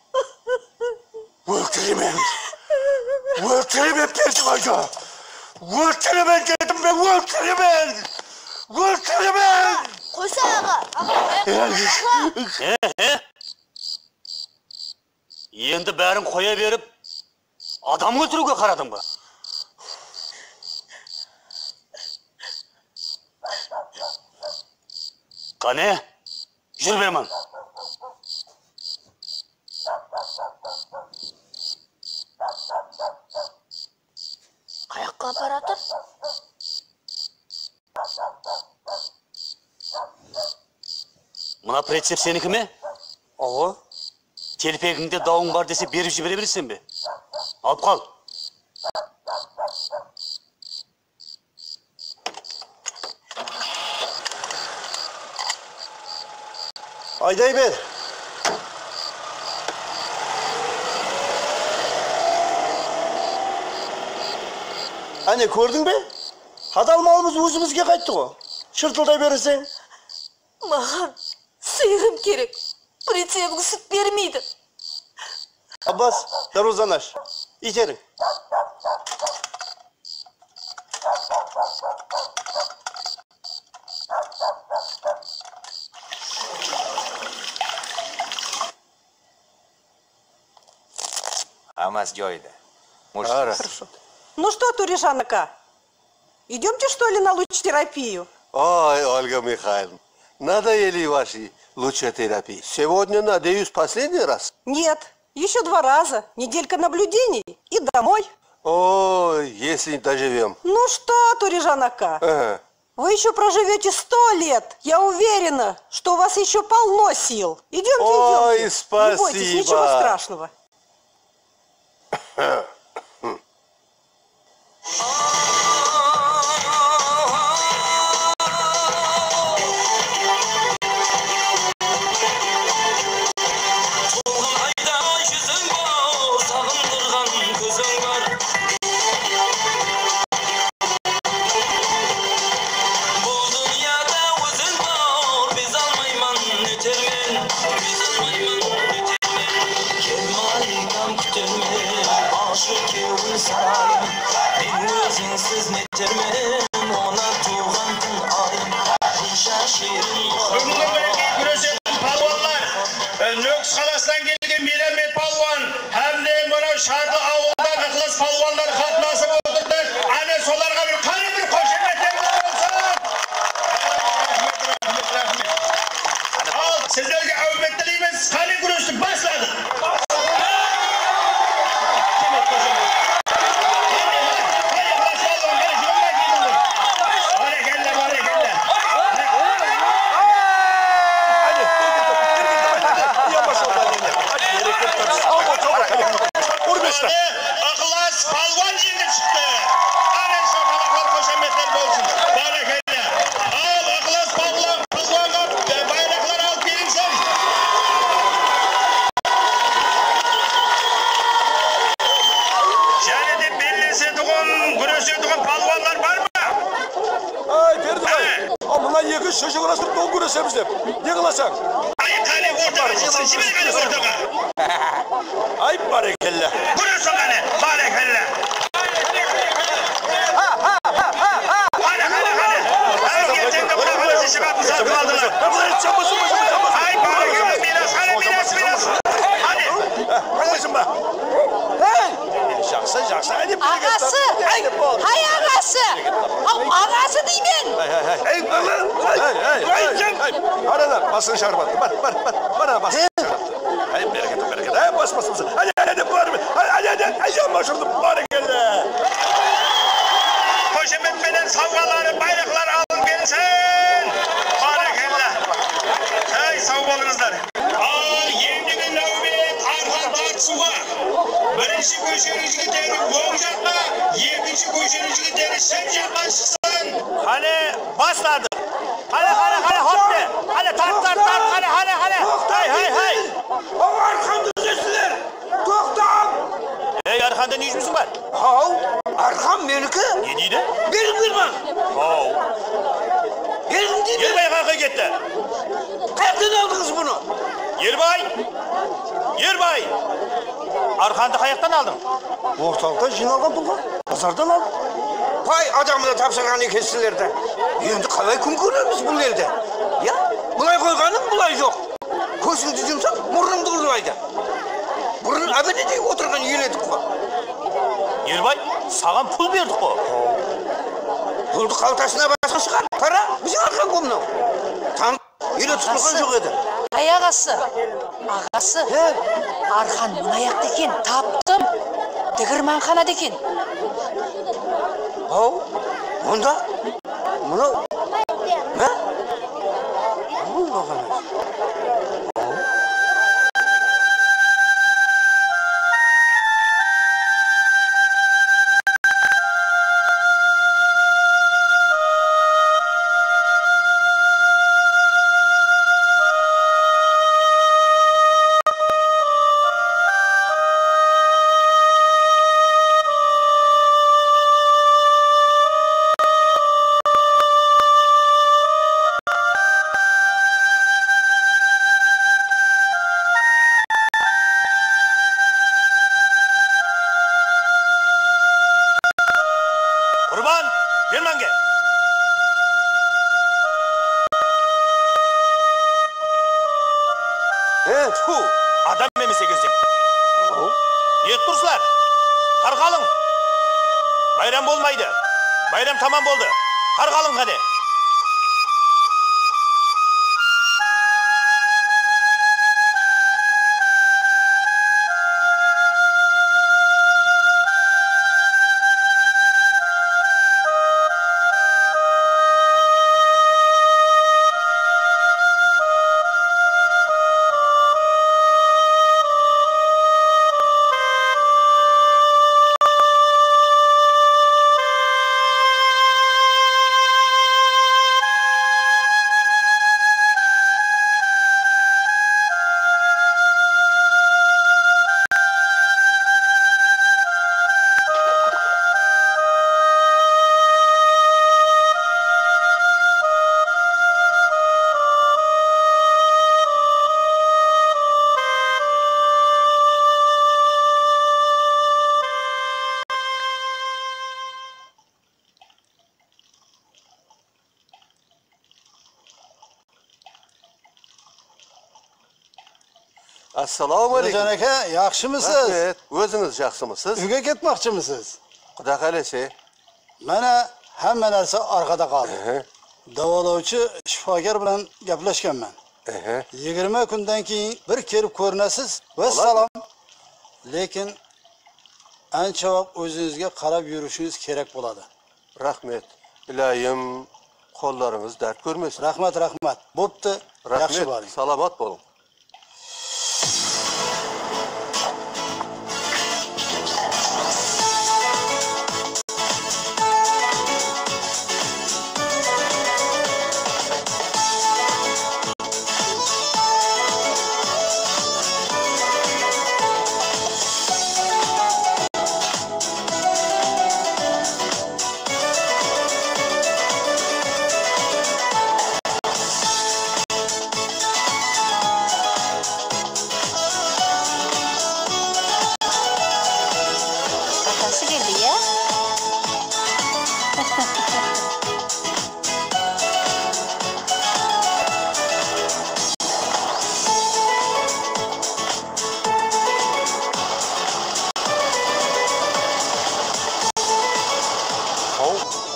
Өлтіремен. Өлтіремен бердім айда. Өлтіремен дедім бе, өлтіремен. Өлтіремен. Қойса аға. Енді бәрін қоя беріп, адам өлтіруге қарадың ба? Қане, жүр берман. Қаяққа апаратыр? Мына прицеп сенікі ме? Ого. Телпегіңде дауың бар десе беріп жібере бересен бе? Алып қал. Айдай бер. Әне, көрдің бе? Адал малымыз өзімізге қайтты ғой. Шыртылдай бересең. Маған сиырым керек. Прицебің сүт бермейді. Аббас, дарузаны аш. Итерің. Амаз joyida. Хорошо. Ну что, Турижанака, идемте что ли на луч-терапию? Ой, Ольга Михайловна, надоели ваши лучотерапии. Сегодня, надеюсь, последний раз? Нет, еще два раза. Неделька наблюдений и домой. Ой, если доживем. Ну что, Турижанака, Ага. вы еще проживете сто лет. Я уверена, что у вас еще полно сил. Идемте, Ой, идемте. спасибо. Не бойтесь, ничего страшного. Ağız palvan yeni çıktı. Aren şakalaklar koşametler olsun. Barakayla. Al aklas palvan. Palvanlar bayraklar al birimsen. Şahane belleseduğun, güreşeduğun palvanlar var mı? Ay Ferdi Bey. Amına yeki şaşı kırasın don güreşemiz hep. Yıkılasan. Ay kale ortaga çıksın. Şimdi kale ortaga. Ay barakalla. Burası kale. Barakalla. Ha ha ha ha ha. Hadi hadi hadi. Her geçen de buna kalesi çıkartı satıp aldılar. Ay barakalla biraz. Hadi biraz biraz. Hadi. Bakmışım bak. Hey. Jaksa jaksa. Hadi. Ağası. Hay ağası. Ağası değil ben. Hay hay hay. Hey hey hey. Hey. Aradan basın şarbatı. Bak bak bak. Bana basın şarbatı. Hay bereket bereket. Hay bas bas bas. Hadi hadi hadi var mı? Hadi hadi hadi. Ay yapma şurada barakalla. Koşemet benen savgaları, bayrakları alın gelsin. Barakalla. Hey savgalınızlar. Al yendigi navbet arka dartsuğa. Birinci köşenici gideri boğ жатma. Yekinci köşenici gideri sen жатma çıksın. Hani başladı. Hani hani hani hop de. Hani tart tart tart. Hani hani hani. Hay hay hay. O arkamda sesler. Toktam. Hey arkanda ne işimiz var? Hav. Arkam benimki. Ne deydi? Benim kırmam. Hav. Benim değil mi? Yerbay kalka gitti. Nereden aldınız bunu? Yerbay. Yerbay. Arkanda kayaktan aldın. Ortalıkta jinalan pullar. Pazardan al. Vay adamı tapşırganı kestiler de. Endi kalay kun görürüz bu elde. Ya bulay koyganım bulay yok. Koşun düzümsem burnum durdulaydı. Burun abone deyip oturgan yeledik bu. Yerbay, sağan pul verdik o. Puldu kaltasına basın çıkar. Para bizim arkan kumlu. Tam yele tutulgan yok edi. Hay ağası. Ağası. He. Arkan munayak deken taptım. Dıgırman kana deken. Hav. Onda. Bunu. Ne? Bu bakalım. Kurban, gel mange. He. Hu, adam memesi gezecek. Yet dursular. Harkalın. Bayram olmaydı. Bayram tamam oldu. Harkalın hadi. Assalomu alaykum. Nurjon aka, yaxshimisiz? Rahmat. O'zingiz yaxshimisiz? Uyga ketmoqchimisiz? Xudo xolasa. Mana hamma narsa orqada qoldi. Davolovchi shifokor bilan gaplashganman. yigirma kundan keyin bir kelib ko'rinasiz va salom. Lekin ancha vaqt o'zingizga qarab yurishingiz kerak bo'ladi. Rahmat. Iloyim qo'llaringiz dard ko'rmasin. Rahmat, rahmat. Bo'pti. Yaxshi Rahmat. bo'ling. Salomat bo'ling.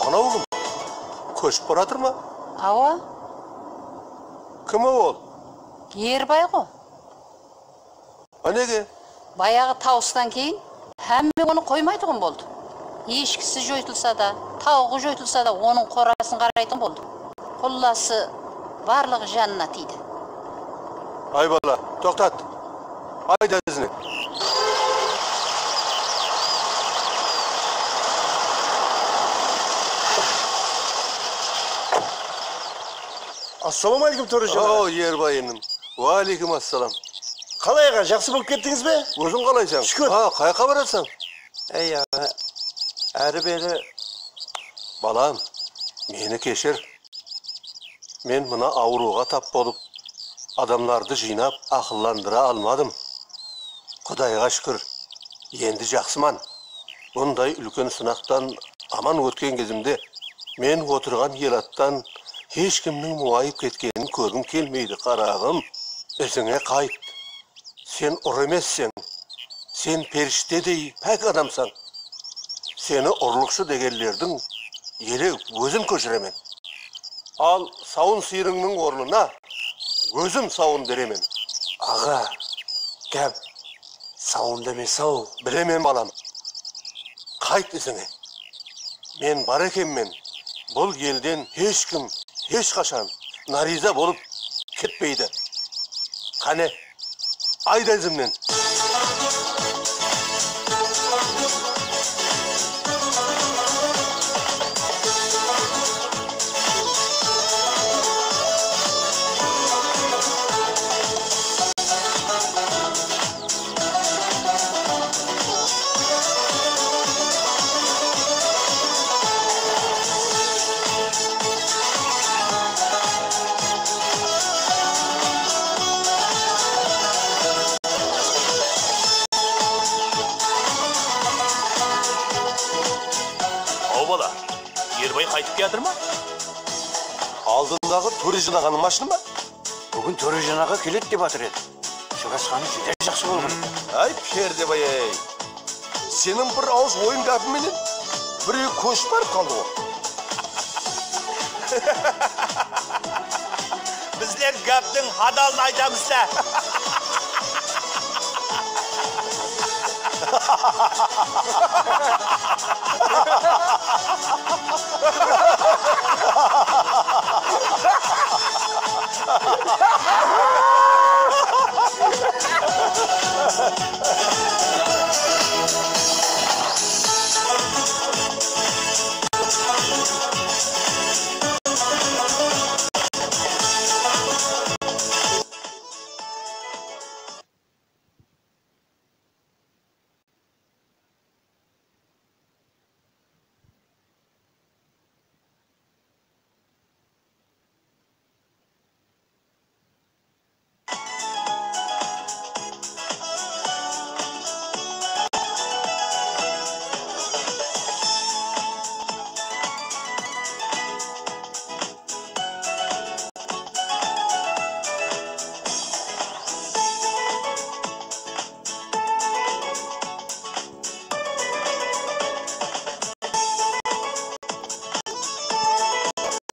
Ана oğlum, көшіп баратыр ма? Ава, Кім ол? Ербай ғой. А неге? Баяғы тауыстан кейін әмме оны қоймайтұғын болды. Ешкісі жойтылса да, тауығы жойтылса да, оның қорасын қарайтын болды. Құлласы барлығы жанына тиді. Ай бала, тоқтат. Айда ізіне. Ассаламалейкум, Төрежан. О, Ербайым. Уалейкум ассалам. Қалай аға, жақсы болып кеттіңіз бе? Өзің қалайсың? Шүкір. Ha, қайқа барасың? Ей аға, әрі бері. Балам, мені кешір. Мен мына ауруға тап болып, адамларды жинап, ақылландыра алмадым. Құдайға шүкір, енді жақсыман. Бұндай үлкен сынақтан аман өткен кезімде, мен отырған елаттан ешкімнің мұғайып кеткенін көргім келмейді, қарағым. Ізіңе қайт. Сен ұр емессің. Сен періштедей пәк адамсың. Сені ұрлықшы дегенлердің еле өзім көшіремен. Ал сауын сиырыңның орнына өзім сауын беремен. Аға, кәп, сауын деме сау. Білемен балам. Қайт ізіңе. Мен бар екенмен, бұл елден ешкім, ешқашан нариза болып кетпейді. Қане, айда ізімнен. Ербай қайтып келатыр ма? Алдындағы Төрежан ағаның машины ма? Бүгін Төрежан аға келеді деп атыр еді. Шырасқаны жүдә жақсы болған. Ай, Пердебай, ай. Сенің бір ауыз ойын кәпіменен біреу көш барып қалды ғой. Біздер кәптің хадалын айтамыз да.